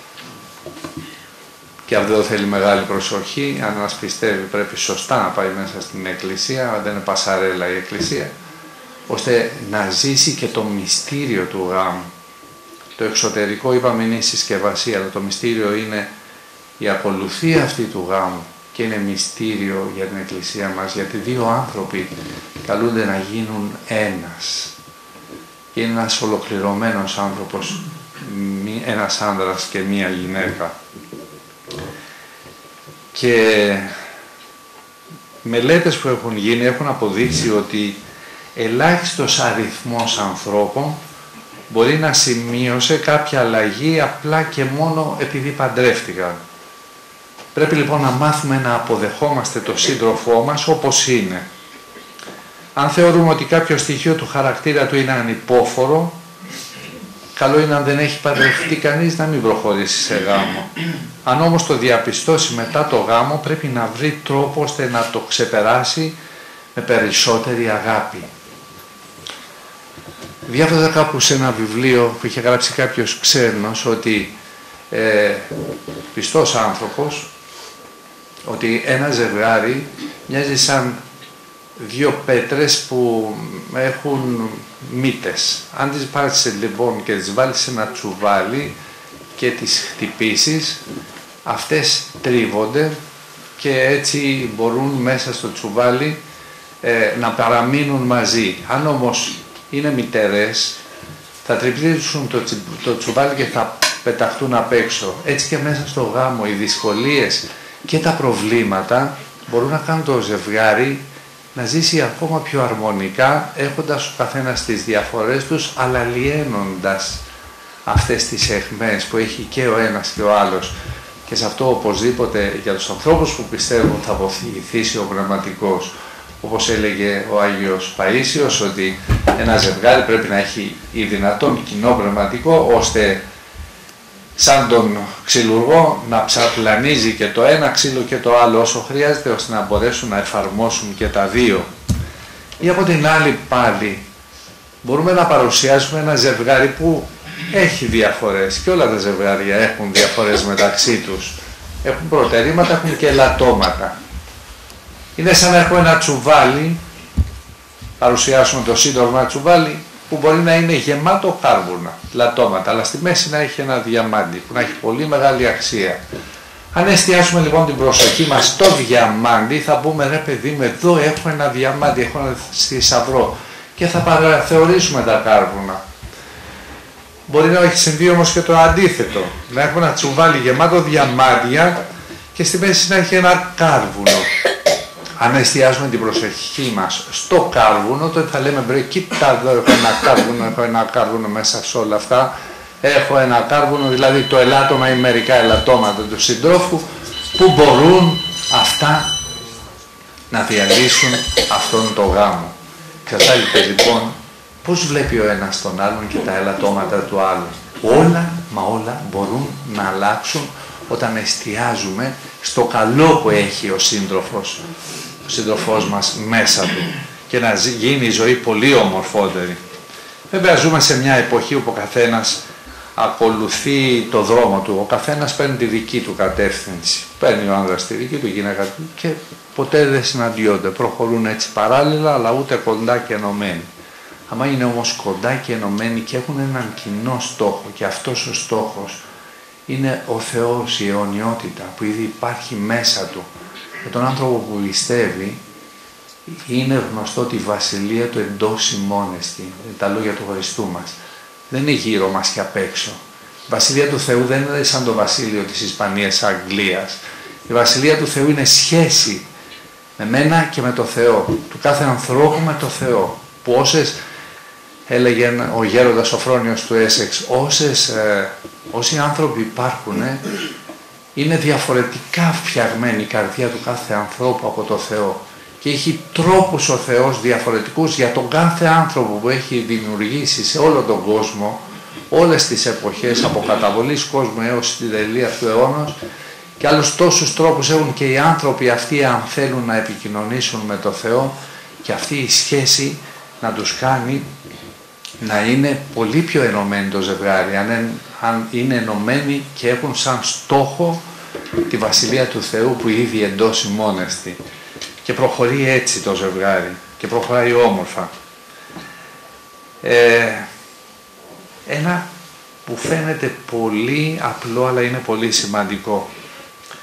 και αυτό θέλει μεγάλη προσοχή. Αν ένας πιστεύει πρέπει σωστά να πάει μέσα στην εκκλησία, δεν είναι πασαρέλα η εκκλησία, ώστε να ζήσει και το μυστήριο του γάμου. Το εξωτερικό είπαμε είναι η συσκευασία, αλλά το μυστήριο είναι η ακολουθία αυτή του γάμου, και είναι μυστήριο για την Εκκλησία μας, γιατί δύο άνθρωποι καλούνται να γίνουν ένας. Είναι ένας ολοκληρωμένος άνθρωπος, ένας άνδρας και μία γυναίκα. Και μελέτες που έχουν γίνει έχουν αποδείξει ότι ελάχιστος αριθμός ανθρώπων μπορεί να σημείωσε κάποια αλλαγή απλά και μόνο επειδή παντρεύτηκαν. Πρέπει λοιπόν να μάθουμε να αποδεχόμαστε τον σύντροφό μας όπως είναι. Αν θεωρούμε ότι κάποιο στοιχείο του χαρακτήρα του είναι ανυπόφορο, καλό είναι αν δεν έχει παντρευτεί κανείς να μην προχωρήσει σε γάμο. Αν όμως το διαπιστώσει μετά το γάμο, πρέπει να βρει τρόπο ώστε να το ξεπεράσει με περισσότερη αγάπη. Διάβαζα κάπου σε ένα βιβλίο που είχε γράψει κάποιος ξένος ότι πιστός άνθρωπος, ότι ένα ζευγάρι μοιάζει σαν δύο πέτρες που έχουν μύτες. Αν τις πάρεις λοιπόν και τις βάλεις σε ένα τσουβάλι και τις χτυπήσεις, αυτές τρίβονται και έτσι μπορούν μέσα στο τσουβάλι να παραμείνουν μαζί. Αν όμως είναι μυτερές, θα τριπλήσουν το τσουβάλι και θα πεταχτούν απ' έξω. Έτσι και μέσα στο γάμο οι δυσκολίες και τα προβλήματα μπορούν να κάνουν το ζευγάρι να ζήσει ακόμα πιο αρμονικά, έχοντας ο καθένας τις διαφορές τους, αλλά λιένοντας αυτές τις αιχμές που έχει και ο ένας και ο άλλος. Και σε αυτό οπωσδήποτε για τους ανθρώπους που πιστεύουν θα βοηθήσει ο πνευματικός. Όπως έλεγε ο Άγιος Παΐσιος, ότι ένα ζευγάρι πρέπει να έχει ή δυνατόν κοινό πνευματικό, ώστε σαν τον ξυλουργό να ψαπλανίζει και το ένα ξύλο και το άλλο όσο χρειάζεται, ώστε να μπορέσουν να εφαρμόσουν και τα δύο. Ή από την άλλη πάλι μπορούμε να παρουσιάσουμε ένα ζευγάρι που έχει διαφορές, και όλα τα ζευγάρια έχουν διαφορές μεταξύ τους. Έχουν προτερήματα, έχουν και ελαττώματα. Είναι σαν να έχουμε ένα τσουβάλι, παρουσιάσουμε το σύντροφο ένα τσουβάλι που μπορεί να είναι γεμάτο κάρβουνα, λαττώματα, αλλά στη μέση να έχει ένα διαμάντι που να έχει πολύ μεγάλη αξία. Αν εστιάσουμε λοιπόν την προσοχή μας στο διαμάντι, θα πούμε ρε παιδί μου, εδώ έχω ένα διαμάντι, έχω ένα θησαυρό, και θα παραθεωρήσουμε τα κάρβουνα. Μπορεί να έχει συμβεί όμως και το αντίθετο, να έχουμε ένα τσουβάλι γεμάτο διαμάντια και στη μέση να έχει ένα κάρβουνο. Αν εστιάσουμε την προσοχή μας στο κάρβουνο, τότε θα λέμε μπρε, κοίτα εδώ έχω ένα κάρβουνο μέσα σε όλα αυτά. Έχω ένα κάρβουνο, δηλαδή το ελάττωμα ή μερικά ελαττώματα του συντρόφου, που μπορούν αυτά να διαλύσουν αυτόν τον γάμο. Εξαρτάται λοιπόν πώς βλέπει ο ένας τον άλλον και τα ελαττώματα του άλλου. Όλα, μα όλα μπορούν να αλλάξουν όταν εστιάζουμε στο καλό που έχει ο σύντροφός μας μέσα του, και να γίνει η ζωή πολύ ομορφότερη. Βέβαια ζούμε σε μια εποχή όπου ο καθένας ακολουθεί το δρόμο του, ο καθένας παίρνει τη δική του κατεύθυνση. Παίρνει ο άνδρας τη δική του, η γυναίκα του, και ποτέ δεν συναντιόνται. Προχωρούν έτσι παράλληλα, αλλά ούτε κοντά και ενωμένοι. Άμα είναι όμως κοντά και ενωμένοι και έχουν έναν κοινό στόχο, και αυτός ο στόχος είναι ο Θεός, η αιωνιότητα που ήδη υπάρχει μέσα του. Για τον άνθρωπο που πιστεύει, είναι γνωστό ότι η βασιλεία του εντός ημώνεστη, είναι τα λόγια του Χριστού μας. Δεν είναι γύρω μας και απ' έξω. Η βασιλεία του Θεού δεν είναι σαν το βασίλειο της Ισπανίας, Αγγλίας. Η βασιλεία του Θεού είναι σχέση με μένα και με το Θεό, του κάθε ανθρώπου με το Θεό. Που έλεγε ο γέροντας Σοφρόνιος του Έσεξ, όσοι άνθρωποι υπάρχουν, είναι διαφορετικά φτιαγμένη η καρδιά του κάθε ανθρώπου από το Θεό, και έχει τρόπους ο Θεός διαφορετικούς για τον κάθε άνθρωπο που έχει δημιουργήσει σε όλο τον κόσμο, όλες τις εποχές, από καταβολής κόσμου έως την τελεία του αιώνος, και άλλους τόσους τρόπους έχουν και οι άνθρωποι αυτοί, αν θέλουν να επικοινωνήσουν με το Θεό, και αυτή η σχέση να τους κάνει να είναι πολύ πιο ενωμένοι το ζευγάρι, αν είναι ενωμένοι και έχουν σαν στόχο τη Βασιλεία του Θεού που ήδη εντός ημώνεστη. Και προχωρεί έτσι το ζευγάρι και προχωράει όμορφα. Ένα που φαίνεται πολύ απλό αλλά είναι πολύ σημαντικό.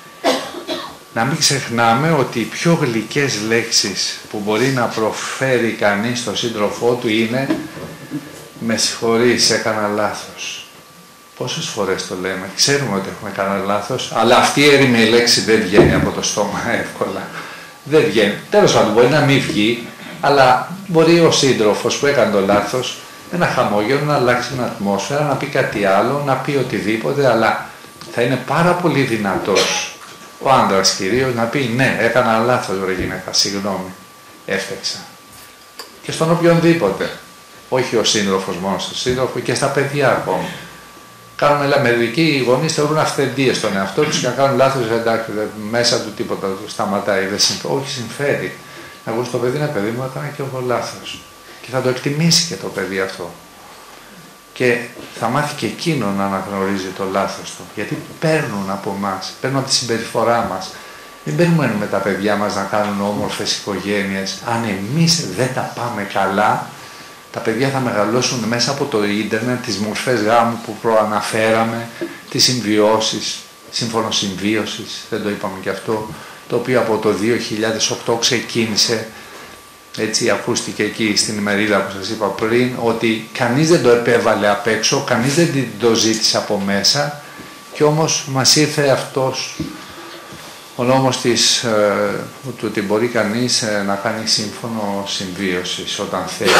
να μην ξεχνάμε ότι οι πιο γλυκές λέξεις που μπορεί να προφέρει κανείς στον σύντροφό του είναι «Με συγχωρείς, έκανα λάθος». Πόσες φορές το λέμε, ξέρουμε ότι έχουμε κάνει λάθος, αλλά αυτή η έρημη λέξη δεν βγαίνει από το στόμα εύκολα. Δεν βγαίνει. Τέλος πάντων, μπορεί να μην βγει, αλλά μπορεί ο σύντροφος που έκανε το λάθος με ένα χαμόγελο να αλλάξει την ατμόσφαιρα, να πει κάτι άλλο, να πει οτιδήποτε, αλλά θα είναι πάρα πολύ δυνατός ο άντρας κυρίως να πει «Ναι, έκανα λάθος, ρε γυναίκα, συγγνώμη, έφταξα». Και στον οποιονδήποτε, όχι ο σύντροφος μόνο, στο σύντροφο και στα παιδιά ακόμα. Κάνουν μερικοί γονείς θεωρούν αυθεντίες στον εαυτό τους και να κάνουν λάθος, εντάξει, μέσα του τίποτα του σταματάει, δεν συμφέρει. Όχι, συμφέρει. Να βγουν στο παιδί, ένα παιδί μου έκανε και εγώ λάθος. Και θα το εκτιμήσει και το παιδί αυτό. Και θα μάθει και εκείνο να αναγνωρίζει το λάθος του. Γιατί παίρνουν από εμάς, παίρνουν από τη συμπεριφορά μας. Μην περιμένουμε τα παιδιά μας να κάνουν όμορφες οικογένειες. Αν εμείς δεν τα πάμε καλά, τα παιδιά θα μεγαλώσουν μέσα από το ίντερνετ, τις μορφές γάμου που προαναφέραμε, τις συμβιώσεις, σύμφωνο συμβίωσης, δεν το είπαμε και αυτό, το οποίο από το 2008 ξεκίνησε, έτσι ακούστηκε εκεί στην ημερίδα που σας είπα πριν, ότι κανείς δεν το επέβαλε απ' έξω, κανείς δεν το ζήτησε από μέσα, και όμως μας ήρθε αυτός ο νόμος του ότι μπορεί κανείς να κάνει σύμφωνο συμβίωσης όταν θέλει.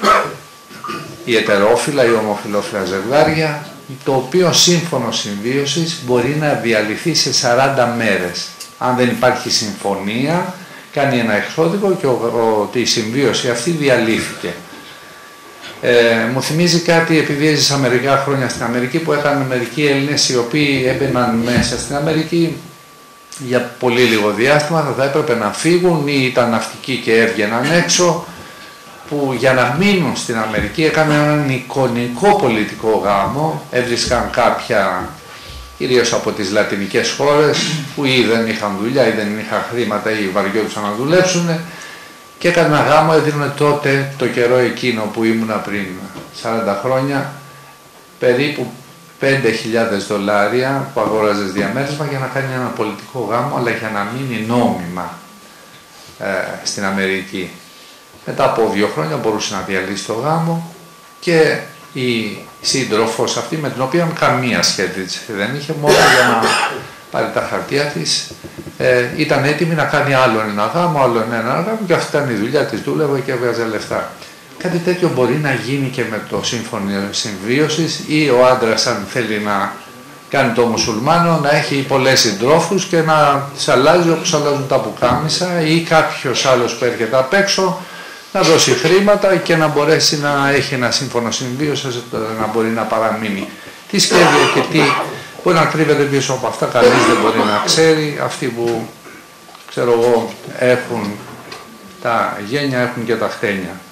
Οι ετερόφυλα ή ομοφυλόφυλα ζευγάρια, το οποίο σύμφωνο συμβίωσης μπορεί να διαλυθεί σε 40 μέρες. Αν δεν υπάρχει συμφωνία, κάνει ένα εξώδικο και ότι η συμβίωση αυτή διαλύθηκε. Μου θυμίζει κάτι, επειδή έζησα μερικά χρόνια στην Αμερική, που έκαναν μερικοί Έλληνες οι οποίοι έμπαιναν μέσα στην Αμερική για πολύ λίγο διάστημα, θα έπρεπε να φύγουν ή ήταν ναυτικοί και έβγαιναν έξω, που για να μείνουν στην Αμερική έκαναν έναν εικονικό πολιτικό γάμο, έβρισκαν κάποια, κυρίως από τις λατινικές χώρες, που ή δεν είχαν δουλειά ή δεν είχαν χρήματα ή βαριόντουσαν να δουλέψουν, και έκαναν ένα γάμο, έδιναν τότε το καιρό εκείνο που ήμουνα πριν 40 χρόνια, περίπου $5.000 που αγόραζες διαμέρισμα για να κάνει ένα πολιτικό γάμο, αλλά για να μείνει νόμιμα στην Αμερική. Μετά από 2 χρόνια μπορούσε να διαλύσει το γάμο και η σύντροφος αυτή, με την οποία καμία σχέση δεν είχε, μόνο για να πάρει τα χαρτιά της, ήταν έτοιμη να κάνει άλλον ένα γάμο, άλλον ένα γάμο, και αυτή ήταν η δουλειά της, δούλευε και έβγαζε λεφτά. Κάτι τέτοιο μπορεί να γίνει και με το σύμφωνο συμβίωσης, ή ο άντρας, αν θέλει να κάνει το μουσουλμάνο, να έχει πολλές συντρόφους και να τις αλλάζει όπως αλλάζουν τα πουκάμισα, ή κάποιος άλλος που έρχεται απ' έξω να δώσει χρήματα και να μπορέσει να έχει ένα σύμφωνο συμβίωσης, να μπορεί να παραμείνει. Τι σχέδια και τι μπορεί να κρύβεται πίσω από αυτά, κανείς δεν μπορεί να ξέρει. Αυτοί που, ξέρω εγώ, έχουν τα γένια, έχουν και τα χτένια.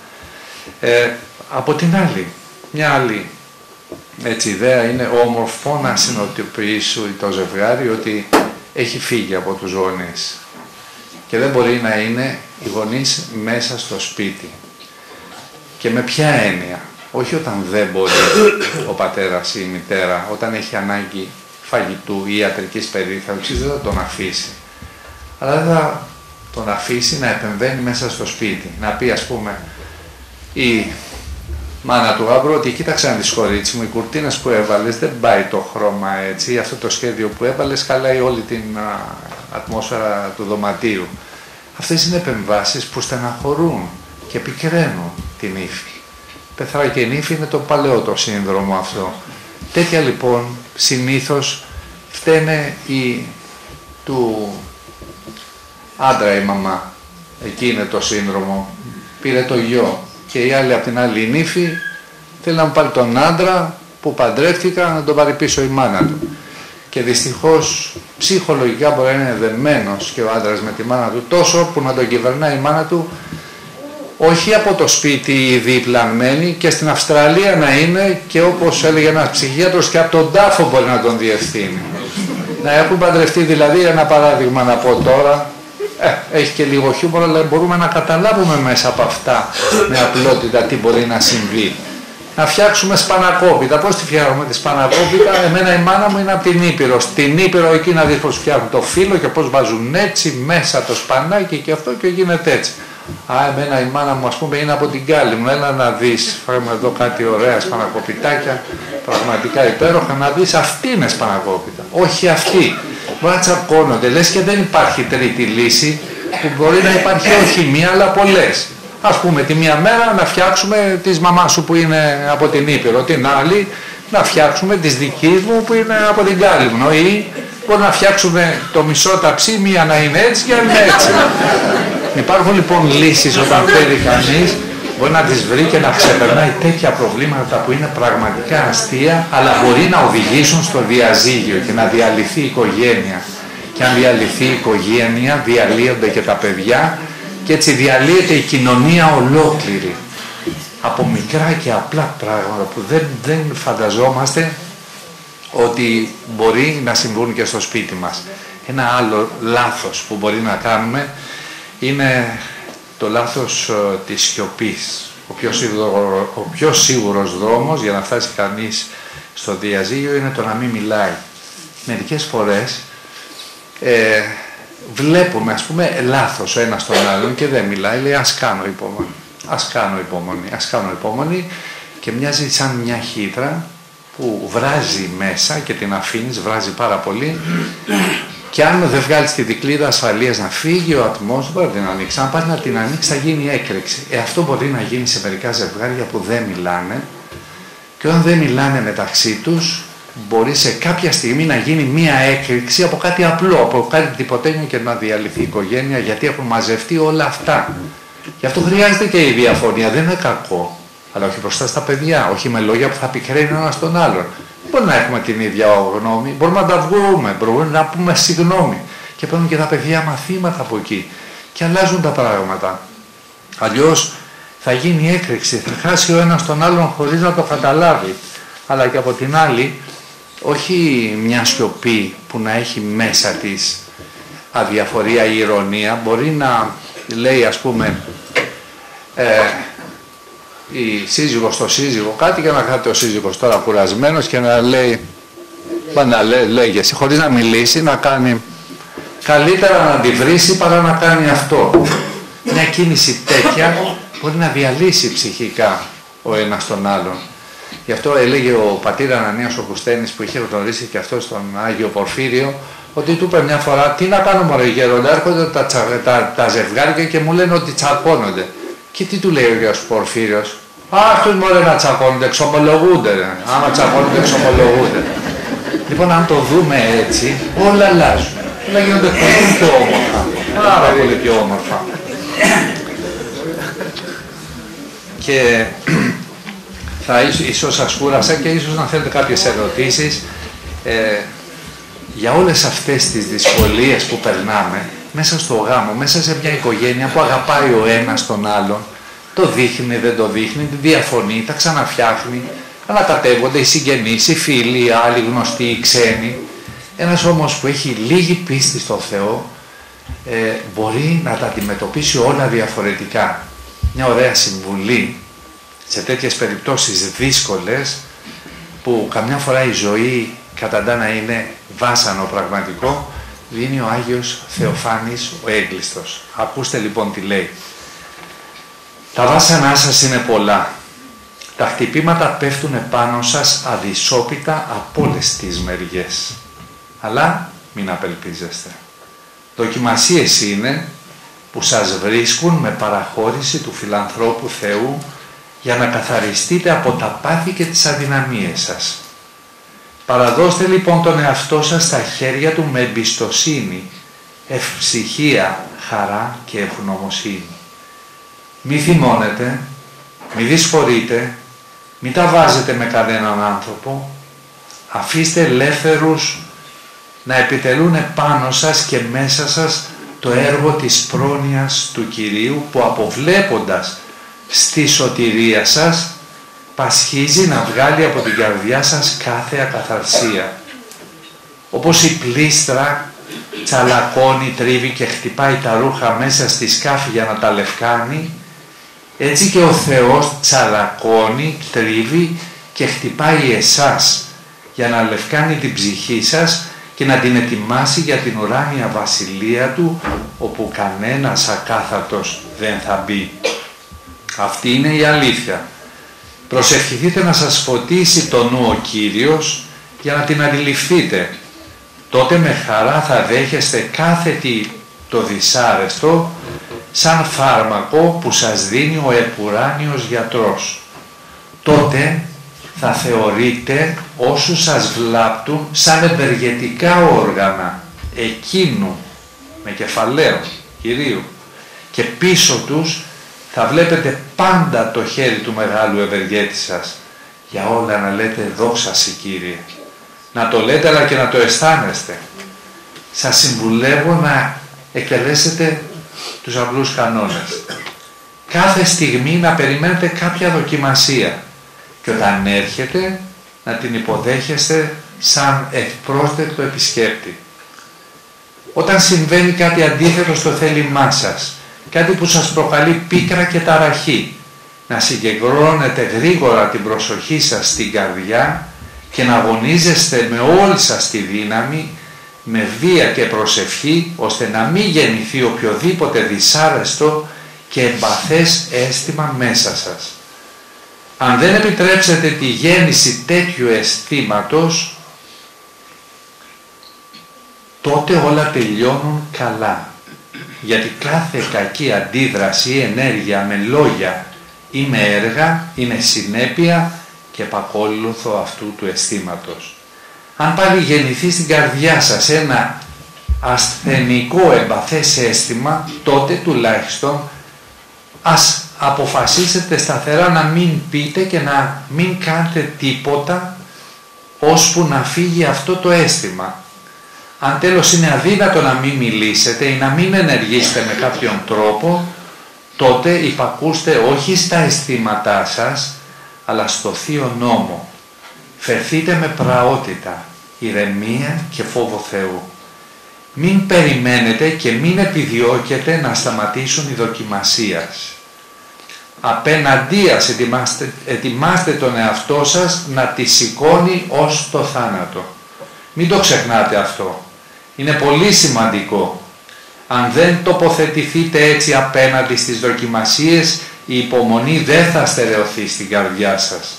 Από την άλλη, μια άλλη έτσι, ιδέα είναι όμορφο να συνειδητοποιήσει το ζευγάρι ότι έχει φύγει από τους γονείς και δεν μπορεί να είναι οι γονείς μέσα στο σπίτι. Και με ποια έννοια? Όχι όταν δεν μπορεί ο πατέρας ή η μητέρα, όταν έχει ανάγκη φαγητού ή ιατρικής περίθαλψης, δεν θα τον αφήσει. Αλλά δεν θα τον αφήσει να επεμβαίνει μέσα στο σπίτι. Να πει, ας πούμε, η μάνα του γαμπρού ότι κοίταξε να δεις, κορίτσι μου, οι κουρτίνες που έβαλες δεν πάει το χρώμα έτσι, αυτό το σχέδιο που έβαλες χαλάει όλη την ατμόσφαιρα του δωματίου. Αυτές είναι επεμβάσεις που στεναχωρούν και πικραίνουν την ύφη. Πεθάει και η νύφη, είναι το παλαιό το σύνδρομο αυτό. Τέτοια λοιπόν συνήθως φταίνε του άντρα η μαμά. Εκεί είναι το σύνδρομο. Πήρε το γιο. Και η άλλη, απ' την άλλη, η νύφη, θέλει να πάρει τον άντρα που παντρεύτηκα, να τον πάρει πίσω η μάνα του. Και δυστυχώς ψυχολογικά μπορεί να είναι δεμένος και ο άντρας με τη μάνα του τόσο που να τον κυβερνάει η μάνα του, όχι από το σπίτι ήδη πλανμένη, και στην Αυστραλία να είναι, και όπως έλεγε ένας ψυχίατρος, και από τον τάφο μπορεί να τον διευθύνει. Να έχουν παντρευτεί δηλαδή, ένα παράδειγμα να πω τώρα, έχει και λίγο χιούμορ, αλλά μπορούμε να καταλάβουμε μέσα από αυτά με απλότητα τι μπορεί να συμβεί. να φτιάξουμε σπανακόπιτα. Πώς τη φτιάχνουμε τη σπανακόπιτα? Εμένα η μάνα μου είναι από την Ήπειρο. Στην Ήπειρο εκεί να δεις πώς φτιάχνουν το φύλλο και πώς βάζουν έτσι μέσα το σπανάκι και αυτό και γίνεται έτσι. Εμένα η μάνα μου, ας πούμε, είναι από την Κάλλη μου. Έλα να δεις, φέρουμε εδώ κάτι ωραία σπανακοπιτάκια, πραγματικά υπέροχα, να δεις, αυτή είναι σπανακόπιτα. Όχι αυτή. Μπορεί να τσακώνονται, λες και δεν υπάρχει τρίτη λύση, που μπορεί να υπάρχει όχι μία, αλλά πολλές. Ας πούμε, τη μία μέρα να φτιάξουμε της μαμάς σου που είναι από την Ήπειρο, την άλλη να φτιάξουμε της δικής μου που είναι από την Κάλλη μου. Ή μπορεί να φτιάξουμε το μισό ταψί, μία να είναι έτσι και άλλη να είναι έτσι. Υπάρχουν λοιπόν λύσεις όταν θέλει κανείς, μπορεί να τις βρει και να ξεπερνάει τέτοια προβλήματα που είναι πραγματικά αστεία, αλλά μπορεί να οδηγήσουν στο διαζύγιο και να διαλυθεί η οικογένεια. Και αν διαλυθεί η οικογένεια, διαλύονται και τα παιδιά και έτσι διαλύεται η κοινωνία ολόκληρη. Από μικρά και απλά πράγματα που δεν φανταζόμαστε ότι μπορεί να συμβούν και στο σπίτι μας. Ένα άλλο λάθος που μπορεί να κάνουμε είναι το λάθος της σιωπής. Ο πιο σίγουρος δρόμος για να φτάσει κανείς στο διαζύγιο είναι το να μην μιλάει. Μερικές φορές βλέπουμε, ας πούμε, λάθος ο ένας τον άλλον και δεν μιλάει, λέει ας κάνω υπομονή, ας κάνω υπομονή και μοιάζει σαν μια χύδρα που βράζει μέσα και την αφήνεις, βράζει πάρα πολύ και αν δεν βγάλεις τη δικλείδα ασφαλείας να φύγει ο ατμός, μπορεί να την ανοίξει. Αν πάρει να την ανοίξει θα γίνει έκρηξη. Αυτό μπορεί να γίνει σε μερικά ζευγάρια που δεν μιλάνε και όταν δεν μιλάνε μεταξύ τους μπορεί σε κάποια στιγμή να γίνει μία έκρηξη από κάτι απλό, από κάτι τυποτένιο και να διαλυθεί η οικογένεια γιατί έχουν μαζευτεί όλα αυτά. Γι' αυτό χρειάζεται και η διαφωνία, δεν είναι κακό, αλλά όχι μπροστά στα παιδιά, όχι με λόγια που θα πικραίνουν ένας τον άλλον. Μπορεί να έχουμε την ίδια γνώμη, μπορούμε να τα βγούμε, μπορούμε να πούμε συγγνώμη και παίρνουν και τα παιδιά μαθήματα από εκεί και αλλάζουν τα πράγματα. Αλλιώς θα γίνει έκρηξη, θα χάσει ο ένας τον άλλον χωρίς να το καταλάβει. Αλλά και από την άλλη, όχι μια σιωπή που να έχει μέσα της αδιαφορία ή ηρωνία, μπορεί να λέει ας πούμε η σύζυγος στο σύζυγο κάτι και να κάθεται ο σύζυγος τώρα κουρασμένος και να λέει, λέγε εσύ χωρίς να μιλήσει, να κάνει καλύτερα να τη βρίσει παρά να κάνει αυτό. Μια κίνηση τέτοια μπορεί να διαλύσει ψυχικά ο ένας τον άλλον. Γι' αυτό έλεγε ο πατήρ Ανανίας ο Κουσθένης που είχε γνωρίσει και αυτό στον Άγιο Πορφύριο, ότι του είπε μια φορά, τι να κάνω μωρέ γέροντα, έρχονται τα ζευγάρια και μου λένε ότι τσακώνονται. Και τι του λέει ο Άγιος Πορφύριος, άχτους μωρέ να τσακώνονται, εξομολογούνται, άμα τσακώνονται εξομολογούνται. Λοιπόν, αν το δούμε έτσι, όλα αλλάζουν. Όλα γίνονται πολύ πιο όμορφα, πάρα πολύ πιο όμορφα. Και ίσως σας κούρασα και ίσως να θέλετε κάποιες ερωτήσεις για όλες αυτές τις δυσκολίες που περνάμε μέσα στο γάμο, μέσα σε μια οικογένεια που αγαπάει ο ένας τον άλλον, το δείχνει, δεν το δείχνει, διαφωνεί, τα ξαναφτιάχνει, ανακατεύονται οι συγγενείς, οι φίλοι, οι άλλοι γνωστοί, οι ξένοι. Ένας όμως που έχει λίγη πίστη στο Θεό μπορεί να τα αντιμετωπίσει όλα διαφορετικά. Μια ωραία συμβουλή σε τέτοιες περιπτώσεις δύσκολες που καμιά φορά η ζωή καταντά να είναι βάσανο πραγματικό, δίνει ο Άγιος Θεοφάνης ο Έγκλειστος. Ακούστε λοιπόν τι λέει. Τα βάσανά σας είναι πολλά. Τα χτυπήματα πέφτουν επάνω σας αδυσόπιτα από όλες τις μεριές. Αλλά μην απελπίζεστε. Δοκιμασίες είναι που σας βρίσκουν με παραχώρηση του φιλανθρώπου Θεού για να καθαριστείτε από τα πάθη και τις αδυναμίες σας. Παραδώστε λοιπόν τον εαυτό σας στα χέρια Του με εμπιστοσύνη, ευψυχία, χαρά και ευγνωμοσύνη. Μη θυμώνετε, μη δυσφορείτε, μη τα βάζετε με κανέναν άνθρωπο, αφήστε ελεύθερους να επιτελούν επάνω σας και μέσα σας το έργο της πρόνοιας του Κυρίου που αποβλέποντας στη σωτηρία σας πασχίζει να βγάλει από την καρδιά σας κάθε ακαθαρσία. Όπως η πλήστρα τσαλακώνει, τρίβει και χτυπάει τα ρούχα μέσα στη σκάφη για να τα λευκάνει, έτσι και ο Θεός τσαλακώνει, τρίβει και χτυπάει εσάς για να λευκάνει την ψυχή σας και να την ετοιμάσει για την ουράνια βασιλεία Του, όπου κανένας ακάθαρτος δεν θα μπει. Αυτή είναι η αλήθεια. Προσευχηθείτε να σας φωτίσει το νου ο Κύριος για να την αντιληφθείτε. Τότε με χαρά θα δέχεστε κάθε τι το δυσάρεστο σαν φάρμακο που σας δίνει ο επουράνιος γιατρός. Τότε θα θεωρείτε όσους σας βλάπτουν σαν ευεργετικά όργανα εκείνου με κεφαλαίο Κυρίου και πίσω τους θα βλέπετε πάντα το χέρι του μεγάλου ευεργέτη σας. Για όλα να λέτε δόξα Συ Κύριε. Να το λέτε αλλά και να το αισθάνεστε. Σας συμβουλεύω να εκτελέσετε τους απλούς κανόνες. Κάθε στιγμή να περιμένετε κάποια δοκιμασία και όταν έρχεται να την υποδέχεστε σαν ευπρόσδεκτο επισκέπτη. Όταν συμβαίνει κάτι αντίθετο στο θέλημά σας, κάτι που σας προκαλεί πίκρα και ταραχή, να συγκεντρώνετε γρήγορα την προσοχή σας στην καρδιά και να αγωνίζεστε με όλη σας τη δύναμη, με βία και προσευχή, ώστε να μην γεννηθεί οποιοδήποτε δυσάρεστο και εμπαθές αίσθημα μέσα σας. Αν δεν επιτρέψετε τη γέννηση τέτοιου αισθήματος, τότε όλα τελειώνουν καλά. Γιατί κάθε κακή αντίδραση ή ενέργεια με λόγια ή με έργα είναι συνέπεια και επακόλουθο αυτού του αισθήματος. Αν πάλι γεννηθεί στην καρδιά σας ένα ασθενικό εμπαθές αίσθημα, τότε τουλάχιστον ας αποφασίσετε σταθερά να μην πείτε και να μην κάνετε τίποτα ώσπου να φύγει αυτό το αίσθημα. Αν τέλος είναι αδύνατο να μην μιλήσετε ή να μην ενεργήσετε με κάποιον τρόπο, τότε υπακούστε όχι στα αισθήματά σας, αλλά στο Θείο Νόμο. Φερθείτε με πραότητα, ηρεμία και φόβο Θεού. Μην περιμένετε και μην επιδιώκετε να σταματήσουν οι δοκιμασίες. Απέναντίας ετοιμάστε τον εαυτό σας να τη σηκώνει ως το θάνατο. Μην το ξεχνάτε αυτό. Είναι πολύ σημαντικό. Αν δεν τοποθετηθείτε έτσι απέναντι στις δοκιμασίες, η υπομονή δεν θα στερεωθεί στην καρδιά σας.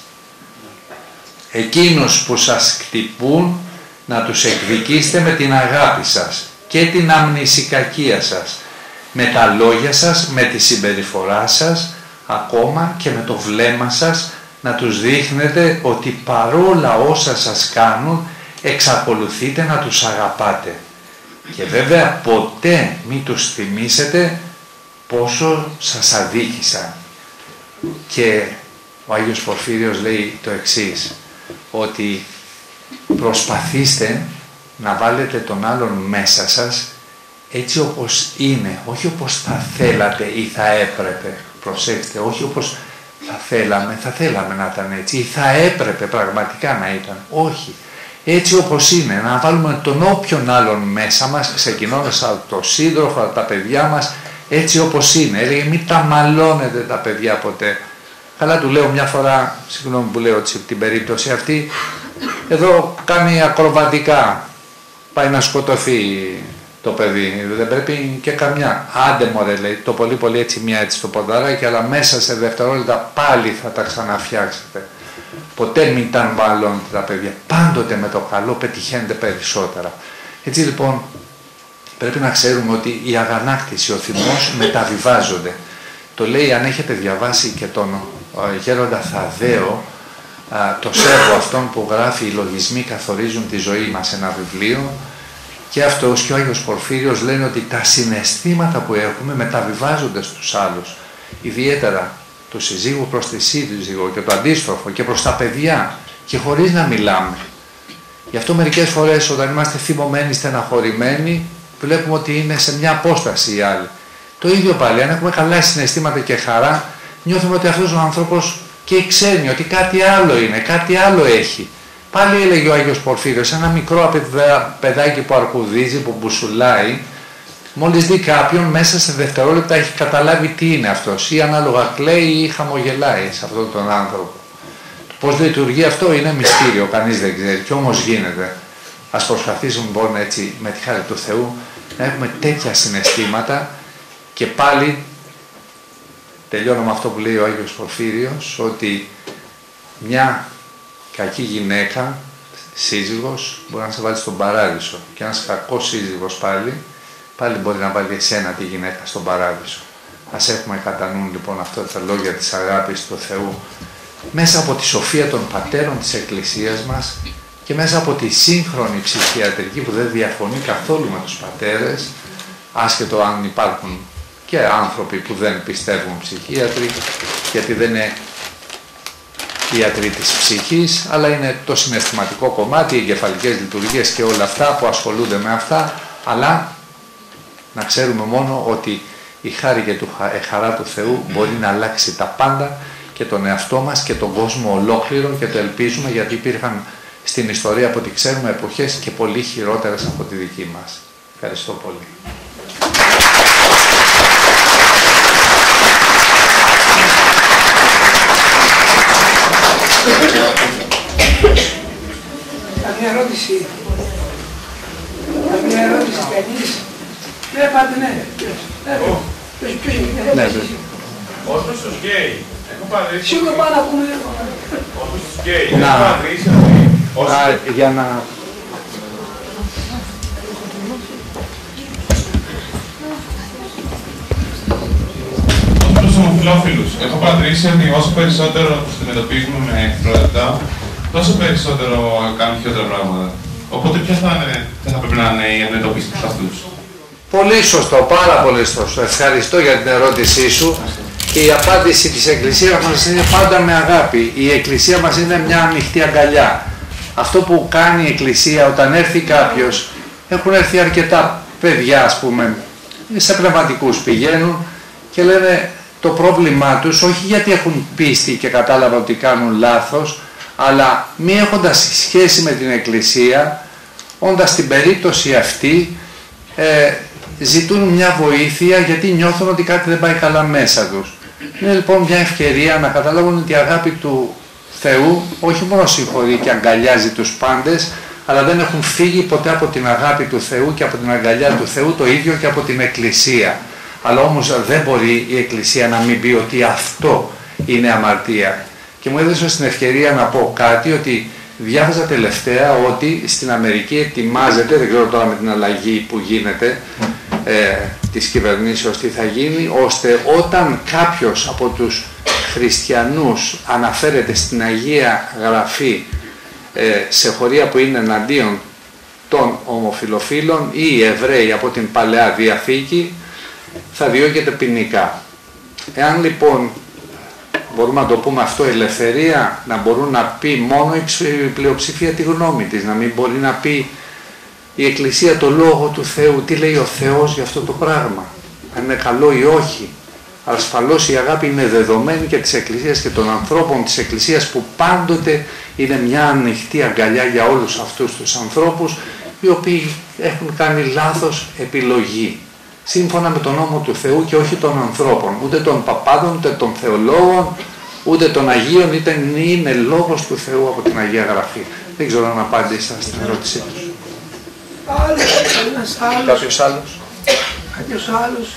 Εκείνους που σας χτυπούν, να τους εκδικήσετε με την αγάπη σας και την αμνησικακία σας, με τα λόγια σας, με τη συμπεριφορά σας, ακόμα και με το βλέμμα σας, να τους δείχνετε ότι παρόλα όσα σας κάνουν, εξακολουθείτε να τους αγαπάτε. Και βέβαια ποτέ μην τους θυμίσετε πόσο σας αδίκησαν. Και ο Άγιος Πορφύριος λέει το εξής, ότι προσπαθήστε να βάλετε τον άλλον μέσα σας έτσι όπως είναι, όχι όπως θα θέλατε ή θα έπρεπε. Προσέξτε, όχι όπως θα θέλαμε να ήταν έτσι ή θα έπρεπε πραγματικά να ήταν. Όχι. Έτσι όπως είναι, να βάλουμε τον όποιον άλλον μέσα μας, ξεκινώντας από το σύντροφο, από τα παιδιά μας, έτσι όπως είναι. Έλεγε μην τα μαλώνετε τα παιδιά ποτέ. Καλά του λέω μια φορά, συγγνώμη που λέω την περίπτωση αυτή, εδώ κάνει ακροβατικά, πάει να σκοτωθεί το παιδί, δεν πρέπει και καμιά. Άντε μωρέ λέει, το πολύ πολύ έτσι μια έτσι στο ποδαράκι, αλλά μέσα σε δευτερόλεπτα πάλι θα τα ξαναφτιάξετε. Ποτέ μην τα μαλώνετε τα παιδιά, πάντοτε με το καλό πετυχαίνετε περισσότερα. Έτσι λοιπόν πρέπει να ξέρουμε ότι η αγανάκτηση, ο θυμός μεταβιβάζονται. Το λέει, αν έχετε διαβάσει και τον γέροντα Θαδαίο, το Σέρβο αυτόν που γράφει «Οι λογισμοί καθορίζουν τη ζωή μας», ένα βιβλίο, και αυτός και ο Άγιος Πορφύριος λένε ότι τα συναισθήματα που έχουμε μεταβιβάζονται στους άλλους. Ιδιαίτερα του σύζυγου προς τη σύζυγο και το αντίστροφο και προς τα παιδιά και χωρίς να μιλάμε. Γι' αυτό μερικές φορές όταν είμαστε θυμωμένοι, στεναχωρημένοι, βλέπουμε ότι είναι σε μια απόσταση οι άλλοι. Το ίδιο πάλι, αν έχουμε καλά συναισθήματα και χαρά, νιώθουμε ότι αυτός ο άνθρωπος και ξένοι, ότι κάτι άλλο είναι, κάτι άλλο έχει. Πάλι έλεγε ο Άγιος Πορφύριος, ένα μικρό παιδάκι που αρκουδίζει, που μπουσουλάει, μόλις δει κάποιον, μέσα σε δευτερόλεπτα έχει καταλάβει τι είναι αυτός, ή ανάλογα κλαίει ή χαμογελάει σε αυτόν τον άνθρωπο. Πώς λειτουργεί αυτό είναι μυστήριο, κανείς δεν ξέρει, και όμως γίνεται. Ας προσπαθήσουμε λοιπόν έτσι με τη χάρη του Θεού να έχουμε τέτοια συναισθήματα και πάλι τελειώνω με αυτό που λέει ο Άγιος Πορφύριος, ότι μια κακή γυναίκα, σύζυγος, μπορεί να σε βάλει στον παράδεισο, και ένας κακός σύζυγος πάλι μπορεί να βάλει εσένα τη γυναίκα στον παράδεισο. Ας έχουμε κατά νου λοιπόν αυτά τα λόγια της αγάπης του Θεού μέσα από τη σοφία των πατέρων της Εκκλησίας μας και μέσα από τη σύγχρονη ψυχιατρική που δεν διαφωνεί καθόλου με τους πατέρες, άσχετο αν υπάρχουν και άνθρωποι που δεν πιστεύουν ψυχίατροι, γιατί δεν είναι ιατροί της ψυχής, αλλά είναι το συναισθηματικό κομμάτι, οι εγκεφαλικές λειτουργίες και όλα αυτά που ασχολούνται με αυτά, αλλά να ξέρουμε μόνο ότι η χάρη και η χαρά του Θεού μπορεί να αλλάξει τα πάντα και τον εαυτό μας και τον κόσμο ολόκληρο, και το ελπίζουμε, γιατί υπήρχαν στην ιστορία από ό,τι ξέρουμε εποχές και πολύ χειρότερες από τη δική μας. Ευχαριστώ πολύ. Καμία ερώτηση. Καμία ερώτηση κανείς. Ναι, πάτε, ναι. Ναι, ως προς τους γκέι, έχω παρατηρήσει... Σίγουρα πάνω να πούμε. Ως προς τους γκέι, έχω παρατηρήσει ότι... Για να... Ως προς τους ομοφυλόφιλους, έχω παρατηρήσει ότι όσο περισσότερο τους αντιμετωπίζουμε με εχθρότητα, τόσο περισσότερο κάνουν χειρότερα πράγματα. Οπότε ποια θα πρέπει να είναι η αντιμετώπιση προς αυτούς? Πολύ σωστό, πάρα πολύ σωστό. Ευχαριστώ για την ερώτησή σου. Και η απάντηση της Εκκλησίας μας είναι πάντα με αγάπη. Η Εκκλησία μας είναι μια ανοιχτή αγκαλιά. Αυτό που κάνει η Εκκλησία όταν έρθει κάποιος, έχουν έρθει αρκετά παιδιά, ας πούμε, σε πνευματικούς πηγαίνουν και λένε το πρόβλημά τους, όχι γιατί έχουν πίστη και κατάλαβαν ότι κάνουν λάθος, αλλά μη έχοντας σχέση με την Εκκλησία, όντας την περίπτωση αυτή, ζητούν μια βοήθεια γιατί νιώθουν ότι κάτι δεν πάει καλά μέσα τους. Είναι λοιπόν μια ευκαιρία να καταλάβουν ότι η αγάπη του Θεού όχι μόνο συγχωρεί και αγκαλιάζει τους πάντες, αλλά δεν έχουν φύγει ποτέ από την αγάπη του Θεού και από την αγκαλιά του Θεού, το ίδιο και από την Εκκλησία. Αλλά όμως δεν μπορεί η Εκκλησία να μην πει ότι αυτό είναι αμαρτία. Και μου έδωσε στην ευκαιρία να πω κάτι, ότι διάβαζα τελευταία ότι στην Αμερική ετοιμάζεται, δεν ξέρω τώρα με την αλλαγή που γίνεται της κυβερνήσεως τι θα γίνει, ώστε όταν κάποιος από τους χριστιανούς αναφέρεται στην Αγία Γραφή σε χωρία που είναι εναντίον των ομοφυλοφίλων ή οι Εβραίοι από την Παλαιά Διαθήκη, θα διώκεται ποινικά. Εάν λοιπόν μπορούμε να το πούμε αυτό, ελευθερία, να μπορούν να πει μόνο η πλειοψηφία τη γνώμη της, να μην μπορεί να πει η Εκκλησία το Λόγο του Θεού, τι λέει ο Θεός για αυτό το πράγμα, αν είναι καλό ή όχι. Ασφαλώς η αγάπη είναι δεδομένη και της Εκκλησίας και των ανθρώπων της Εκκλησίας, που πάντοτε είναι μια ανοιχτή αγκαλιά για όλους αυτούς τους ανθρώπους οι οποίοι έχουν κάνει λάθος επιλογή σύμφωνα με τον νόμο του Θεού και όχι των ανθρώπων, ούτε των παπάδων, ούτε των θεολόγων, ούτε των Αγίων, είτε είναι λόγος του Θεού από την Αγία Γραφή. Δεν ξέρω αν απάντησα στην ερώτησή τους. Κάποιος άλλος? Κάποιος άλλος?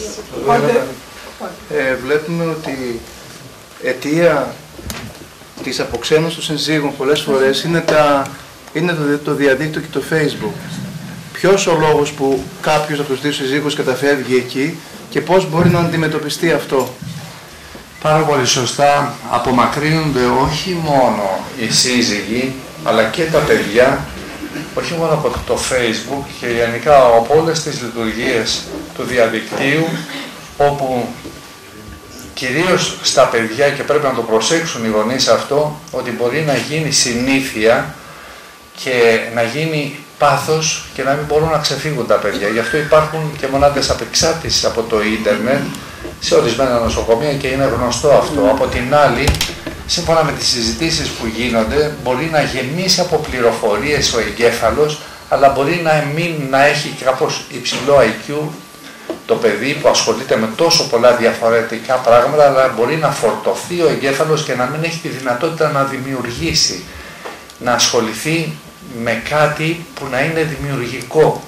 Βλέπουμε ότι αιτία της αποξένωσης των συνζύγων πολλές φορές είναι το διαδίκτυο και το Facebook. Ποιος ο λόγος που κάποιος από τους δύο συζύγους καταφεύγει εκεί και πώς μπορεί να αντιμετωπιστεί αυτό? Πάρα πολύ σωστά. Απομακρύνονται όχι μόνο οι σύζυγοι, αλλά και τα παιδιά, όχι μόνο από το Facebook και γενικά από όλες τις λειτουργίες του διαδικτύου, όπου κυρίως στα παιδιά, και πρέπει να το προσέξουν οι γονείς αυτό, ότι μπορεί να γίνει συνήθεια και να γίνει πάθος και να μην μπορούν να ξεφύγουν τα παιδιά. Γι' αυτό υπάρχουν και μονάδες απεξάρτησης από το ίντερνετ σε ορισμένα νοσοκομεία και είναι γνωστό αυτό. Από την άλλη, σύμφωνα με τις συζητήσεις που γίνονται, μπορεί να γεμίσει από πληροφορίες ο εγκέφαλος, αλλά μπορεί να έχει κάπως υψηλό IQ το παιδί που ασχολείται με τόσο πολλά διαφορετικά πράγματα, αλλά μπορεί να φορτωθεί ο εγκέφαλος και να μην έχει τη δυνατότητα να δημιουργήσει, να ασχοληθεί με κάτι που να είναι δημιουργικό.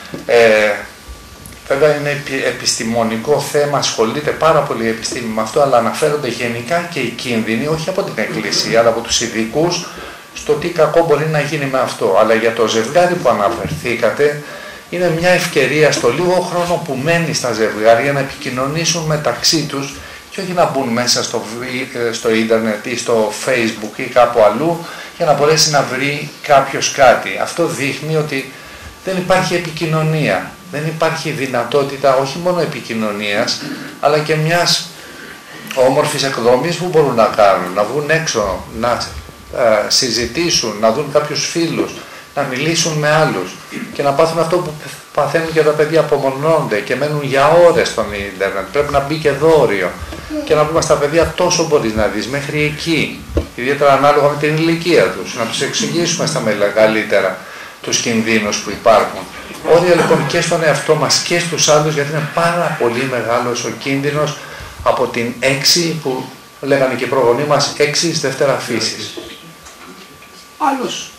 Βέβαια είναι επιστημονικό θέμα, ασχολείται πάρα πολύ η επιστήμη με αυτό, αλλά αναφέρονται γενικά και οι κίνδυνοι, όχι από την Εκκλησία, αλλά από τους ειδικούς, στο τι κακό μπορεί να γίνει με αυτό. Αλλά για το ζευγάρι που αναφερθήκατε, είναι μια ευκαιρία στο λίγο χρόνο που μένει στα ζευγάρια να επικοινωνήσουν μεταξύ τους και όχι να μπουν μέσα στο ίντερνετ ή στο Facebook ή κάπου αλλού για να μπορέσει να βρει κάποιος κάτι. Αυτό δείχνει ότι δεν υπάρχει επικοινωνία, δεν υπάρχει δυνατότητα όχι μόνο επικοινωνίας, αλλά και μιας όμορφης εκδρομής που μπορούν να κάνουν, να βγουν έξω, να συζητήσουν, να δουν κάποιους φίλους, να μιλήσουν με άλλους και να πάθουν αυτό που παθαίνουν και τα παιδιά, απομονώνονται και μένουν για ώρες στον ίντερνετ. Πρέπει να μπει και δώριο και να πούμε στα παιδιά τόσο μπορείς να δεις μέχρι εκεί, ιδιαίτερα ανάλογα με την ηλικία τους, να τους εξηγήσουμε στα μεγαλύτερα τους κινδύνους που υπάρχουν. Όρια λοιπόν και στον εαυτό μας και στους άλλους, γιατί είναι πάρα πολύ μεγάλος ο κίνδυνος από την έξι που λέγανε και οι προγονείς μας, έξι δεύτερα φύσης. Άλλος.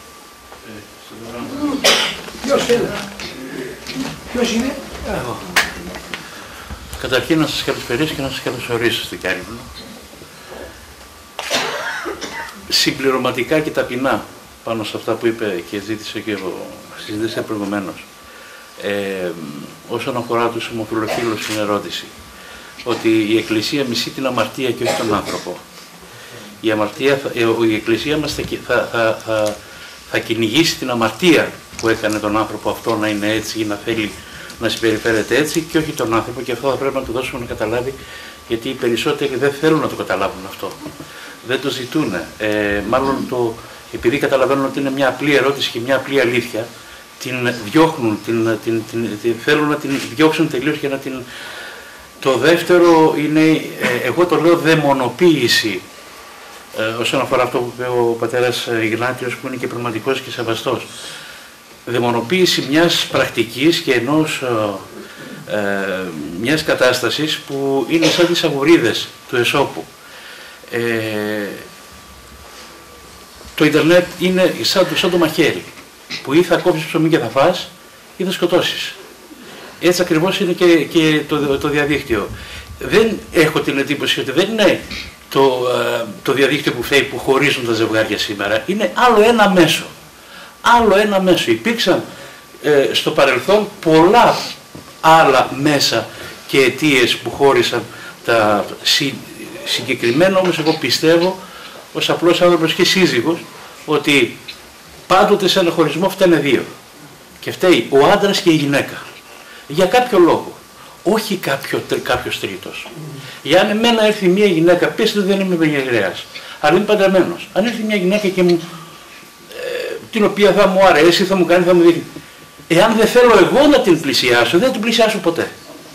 Ποιος θέλει. Ποιος είναι. Εγώ. Καταρχήν να σας καλησπερίσω και να σας καλωσορίσω στην Κάρυβνο. Συμπληρωματικά και ταπεινά πάνω σε αυτά που είπε και ζήτησε και εγώ, συζήτησε προηγουμένως. Όσον αφορά τους ομοφυλοφίλους στην ερώτηση, ότι η Εκκλησία μισεί την αμαρτία και όχι τον άνθρωπο. Η Εκκλησία μας θα κυνηγήσει την αμαρτία που έκανε τον άνθρωπο αυτό να είναι έτσι ή να θέλει να συμπεριφέρεται έτσι και όχι τον άνθρωπο, και αυτό θα πρέπει να του δώσουμε να καταλάβει, γιατί οι περισσότεροι δεν θέλουν να το καταλάβουν αυτό. Δεν το ζητούν. Μάλλον επειδή καταλαβαίνουν ότι είναι μια απλή ερώτηση και μια απλή αλήθεια, την διώχνουν, θέλουν να την διώξουν τελείως και να την... Το δεύτερο είναι, εγώ το λέω δαιμονοποίηση, όσον αφορά αυτό που είπε ο πατέρας Ιγνάτιος, που είναι και πραγματικός και σεβαστός. Δαιμονοποίηση μιας πρακτικής και μιας κατάστασης που είναι σαν τις αγορίδες του Εσώπου. Το ίντερνετ είναι σαν το μαχαίρι, που ή θα κόψεις ψωμί και θα φας ή θα σκοτώσεις. Έτσι ακριβώς είναι και το διαδίκτυο. Δεν έχω την εντύπωση ότι δεν είναι το διαδίκτυο που φταίει που χωρίζουν τα ζευγάρια σήμερα. Είναι άλλο ένα μέσο. Άλλο ένα μέσο. Υπήρξαν στο παρελθόν πολλά άλλα μέσα και αιτίες που χώρισαν τα συγκεκριμένα, όμως εγώ πιστεύω ως απλός άνθρωπος και σύζυγος ότι πάντοτε σε ένα χωρισμό φταίνε δύο. Και φταίει ο άντρας και η γυναίκα. Για κάποιο λόγο. Όχι κάποιος τρίτος. Για αν εμένα έρθει μια γυναίκα, πέστε ότι δεν είμαι μεγαλύτερας, αλλά είμαι παντρεμένος. Αν έρθει μια γυναίκα και την οποία θα μου αρέσει, θα μου κάνει, θα μου δείχνει. Εάν δεν θέλω εγώ να την πλησιάσω, δεν την πλησιάσω ποτέ.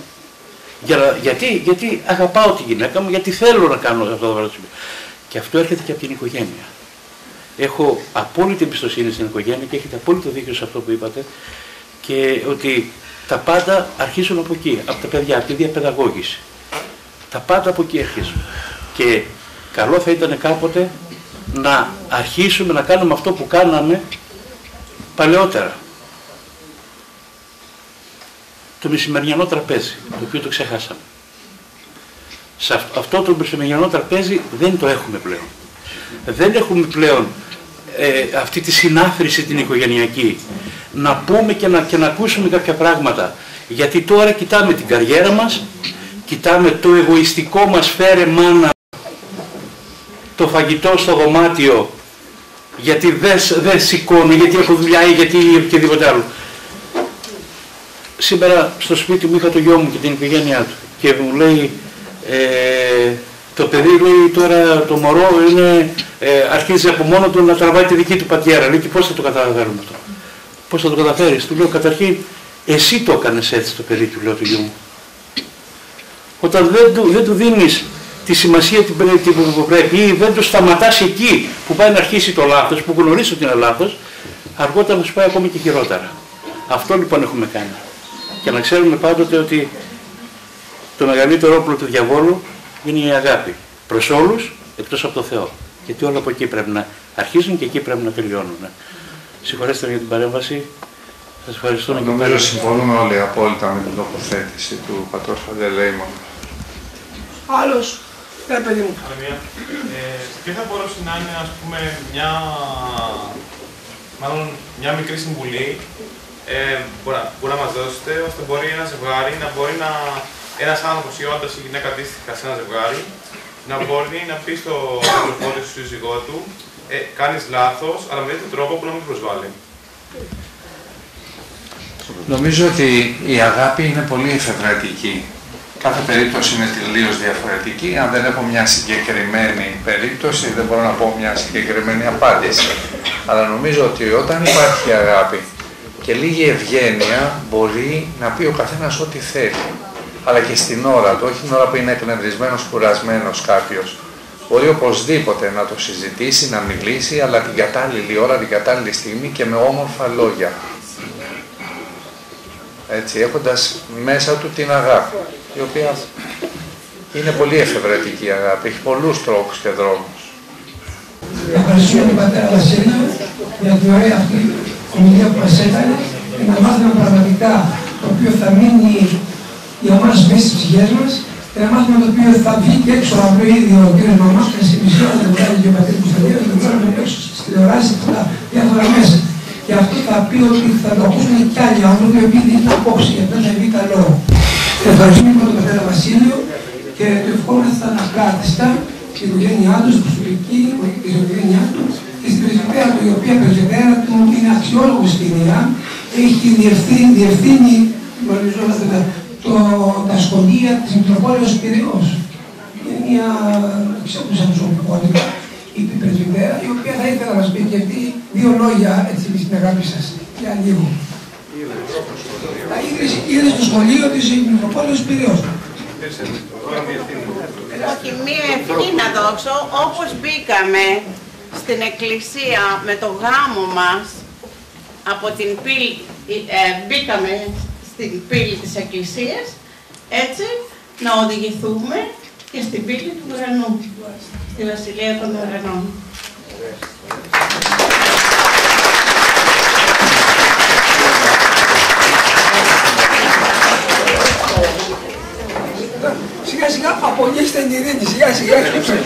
Γιατί αγαπάω τη γυναίκα μου, γιατί θέλω να κάνω αυτό το πράγμα. Και αυτό έρχεται και από την οικογένεια. Έχω απόλυτη εμπιστοσύνη στην οικογένεια και έχετε απόλυτο δίκιο σε αυτό που είπατε, και ότι τα πάντα αρχίζουν από εκεί, από τα παιδιά, από τη διαπαιδαγώγηση. Τα πάντα από εκεί αρχίζουν. Και καλό θα ήταν κάποτε να αρχίσουμε να κάνουμε αυτό που κάναμε παλαιότερα. Το μεσημεριανό τραπέζι, το οποίο το ξεχάσαμε. Σε αυτό το μεσημεριανό τραπέζι δεν το έχουμε πλέον. Δεν έχουμε πλέον αυτή τη συνάθρηση την οικογενειακή. Να πούμε και να ακούσουμε κάποια πράγματα. Γιατί τώρα κοιτάμε την καριέρα μας, κοιτάμε το εγωιστικό μας φέρε μάνα, το φαγητό στο δωμάτιο, γιατί δεν σηκώνω, γιατί έχω δουλειά ή γιατί οτιδήποτε άλλο. Σήμερα στο σπίτι μου είχα το γιο μου και την οικογένειά του και μου λέει, το παιδί λέει τώρα το μωρό αρχίζει από μόνο του να τραβάει τη δική του πατιέρα. Λέει, και πώς θα το καταφέρουμε αυτό. Πώς θα το καταφέρεις. Του λέω, καταρχήν εσύ το έκανες έτσι το παιδί, του λέω, του γιου μου. Όταν δεν του δίνεις τη σημασία που πρέπει ή δεν το σταματάς εκεί που πάει να αρχίσει το λάθος, που γνωρίζει ότι είναι λάθος, αργότερα θα σου πάει ακόμη και χειρότερα. Αυτό λοιπόν έχουμε κάνει. Και να ξέρουμε πάντοτε ότι το μεγαλύτερο όπλο του διαβόλου είναι η αγάπη. Προς όλους, εκτός από το Θεό. Γιατί όλα από εκεί πρέπει να αρχίζουν και εκεί πρέπει να τελειώνουν. Συγχωρέστε για την παρέμβαση. Σας ευχαριστώ. Νομίζω συμφωνούμε όλοι απόλυτα με την τοποθέτηση του πατρός Παντελεήμωνα. Άλλος, παιδί μου. Τι θα μπορούσε να είναι, ας πούμε, μια μικρή συμβουλή που να μας δώσετε, ώστε μπορεί ένα ζευγάρι να μπορεί να. Ένας άνθρωπος ή όντας η γυναίκα αντίστοιχα σε ένα ζευγάρι να μπορεί να πει στο σύντροφό του, στο σύζυγό του, κάνεις λάθος, αλλά με τέτοιο τρόπο που να μην προσβάλλει. Νομίζω ότι η αγάπη είναι πολύ εφευρετική. Κάθε περίπτωση είναι τελείως διαφορετική. Αν δεν έχω μια συγκεκριμένη περίπτωση, δεν μπορώ να πω μια συγκεκριμένη απάντηση. Αλλά νομίζω ότι όταν υπάρχει αγάπη και λίγη ευγένεια, μπορεί να πει ο καθένας ό,τι θέλει. Αλλά και στην ώρα του, όχι την ώρα που είναι εκνευρισμένος, κουρασμένος κάποιος. Μπορεί οπωσδήποτε να το συζητήσει, να μιλήσει, αλλά την κατάλληλη ώρα, την κατάλληλη στιγμή και με όμορφα λόγια. Έτσι, έχοντας μέσα του την αγάπη, η οποία είναι πολύ εφευρετική αγάπη, έχει πολλούς τρόπους και δρόμους. Ευχαριστούμε τον πατέρα Βασίλειο για την ωραία αυτή ομιλία που μας έκανε. Ένα μάθημα πραγματικά το οποίο θα μείνει για μας μέσα στις ψυχές μας. Ένα μάθημα το οποίο θα βγει και έξω από το ίδιο ο κ. Μαμάς και σε μισή ώρα θα βγάλει και ο πατήρ Κωνσταντίνος και θα βγάλουμε έξω στις τηλεοράσεις και τα διάφορα μέσα. Και αυτό θα πει ότι θα το ακούσουν και άλλοι άνθρωποι οι οποίοι δίνουν απόψη για αυτό θα βγει καλό. Ευχαριστούμε τον πατέρα Βασίλειο και του ευχόμαστε ανακράτιστα στην οικογένειά του, στην προσωπική οικογένειά του και στην πρεσβυτέρα του, η οποία πρεσβυτέρα του είναι αξιόλογος στην Ιράν, έχει διευθύνει τα σχολεία της Μητροπόλεως Πειραιώς. Είναι μια εξέχουσα προσωπικότητα, η πρεσβυτέρα, η οποία θα ήθελα να μας πει και αυτή δύο λόγια έτσι στην αγάπη σας. Για λίγο. Τα είδε στο σχολείο της Μητροπόλεως Πειραιώς. Όχι, μία ευχή να δώσω, όπως μπήκαμε στην εκκλησία με το γάμο μας, από την πύλη, μπήκαμε στην πύλη της εκκλησίας, έτσι να οδηγηθούμε και στην πύλη του ουρανού, στη Βασιλεία των Ουρανών. Σιγά σιγά απολύστε την ειρήνη, σιγά σιγά.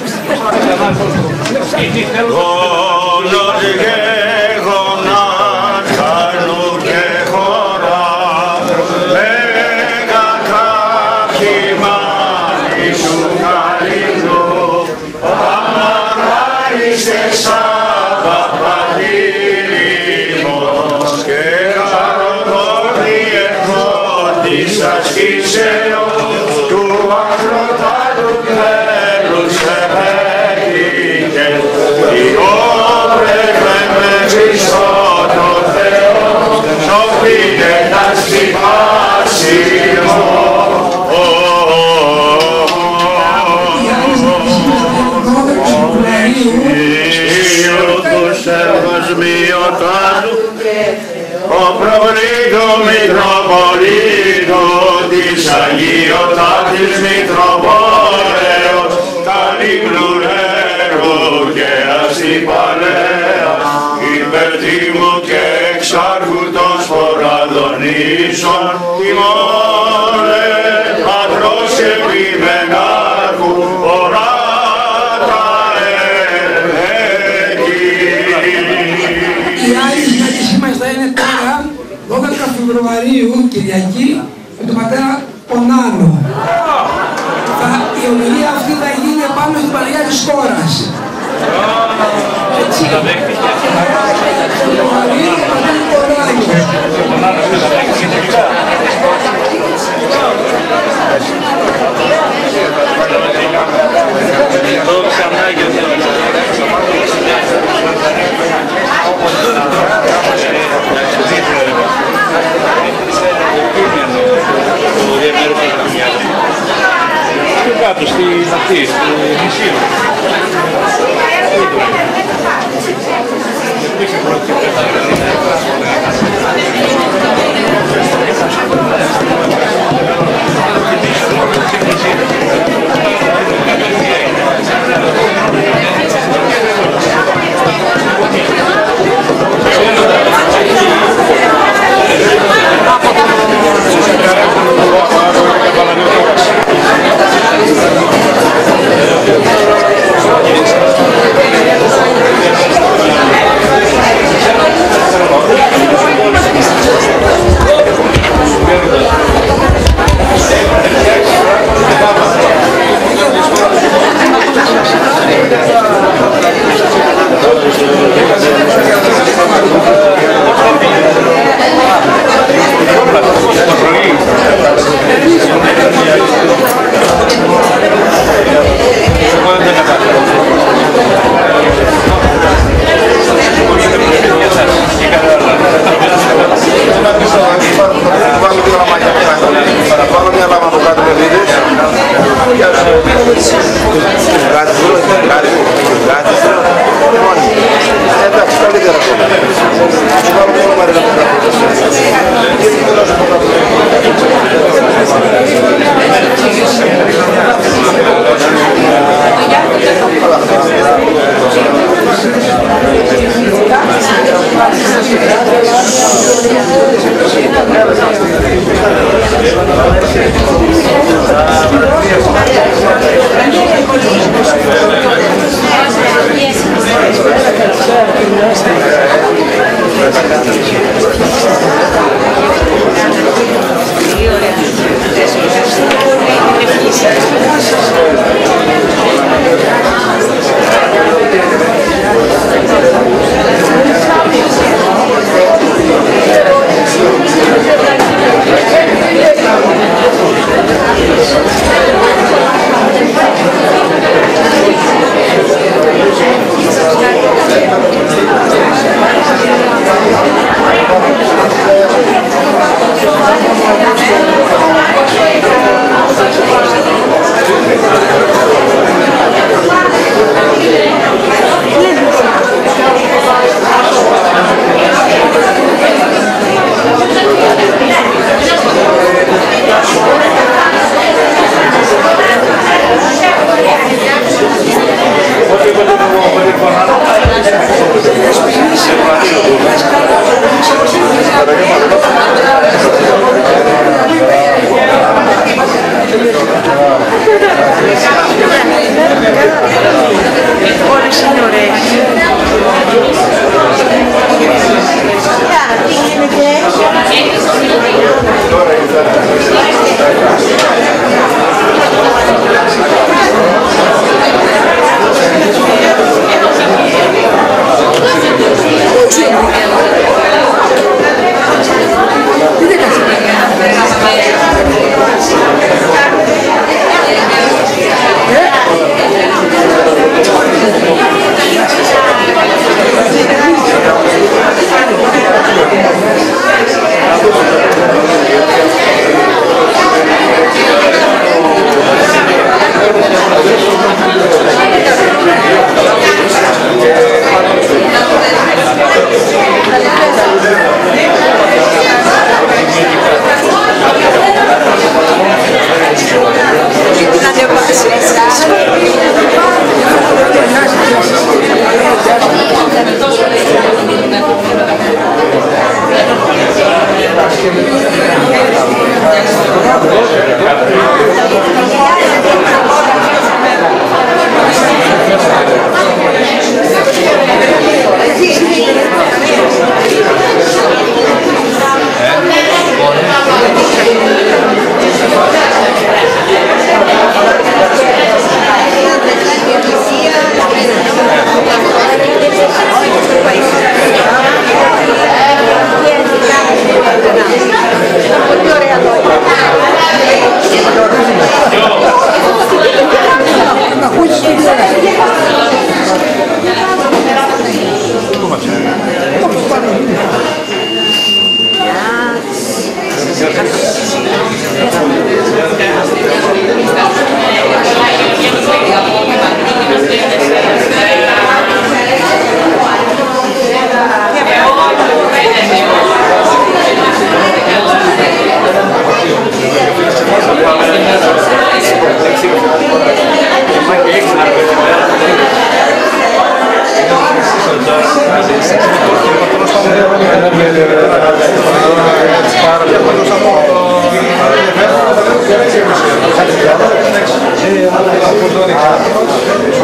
Όλος γέγονας χαρνού και χώρα, μέγα καύχημα Ιησού Καλλινού, αμαράριστε Σάββα πατήριμος και χαροδόρη εχμών της ασκήσεως του αγροτάτου κλέρους επέκειτες, η όπρεπε με Χριστό το Θεό, σοφείτε τα στιχάσιμο. Τους εργοσμιωτάτου, ο προβρύτου Μητροπολίτου της Αγιωτάτης Μητροπόλεως, καλύπνουρέργου και αστιπαλέα, υπερτίμου και εξάρχου των σποραδονήσων, ημώνε πατρός επιμενάρχου, οράτα Η άλλη συνάντησή μας θα είναι τώρα 12 Φεβρουαρίου, Κυριακή, με τον πατέρα Πονάνο. Η ομιλία αυτή θα γίνει πάνω στην παλιά της χώρας. Έτσι. Φεβρουαρίου, πατέρα κάτω στην αυτή, στη νησί. Thank you.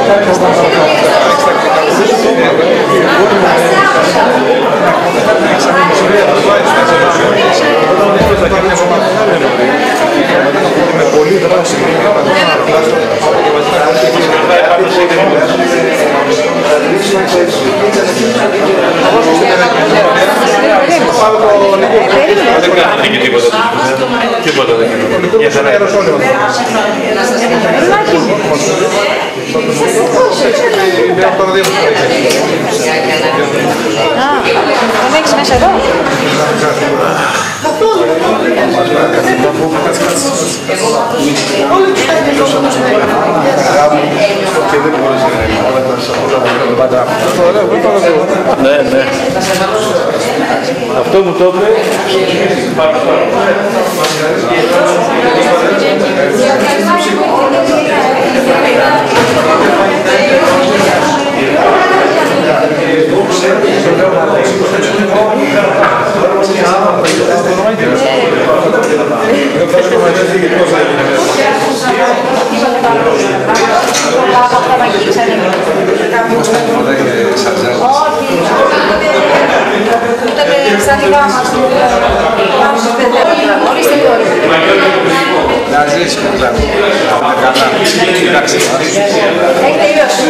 με πολύ δράση. Δεν κάνανε και τίποτα. Τίποτα δεν κάνανε. Για χαρά. Τον έχεις μέσα εδώ. Ναι, ναι. Αυτό μου το είπε. Να ζήσεις καλά. Καλά. Εντάξει. Έχει τελειώσει.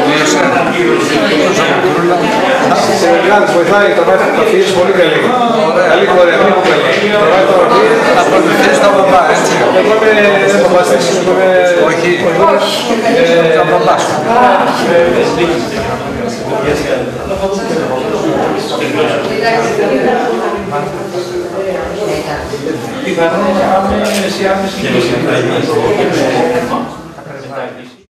Βοηθάει το μάθημα του αφήσεις πολύ καλή. Καλή πορεία, πολύ καλή. Θα προωθηθείς το μπαμπά, έτσι. Εγώ είμαι παπαστής, Όχι. Το μπαμπά σου. Πιθανόν άμεση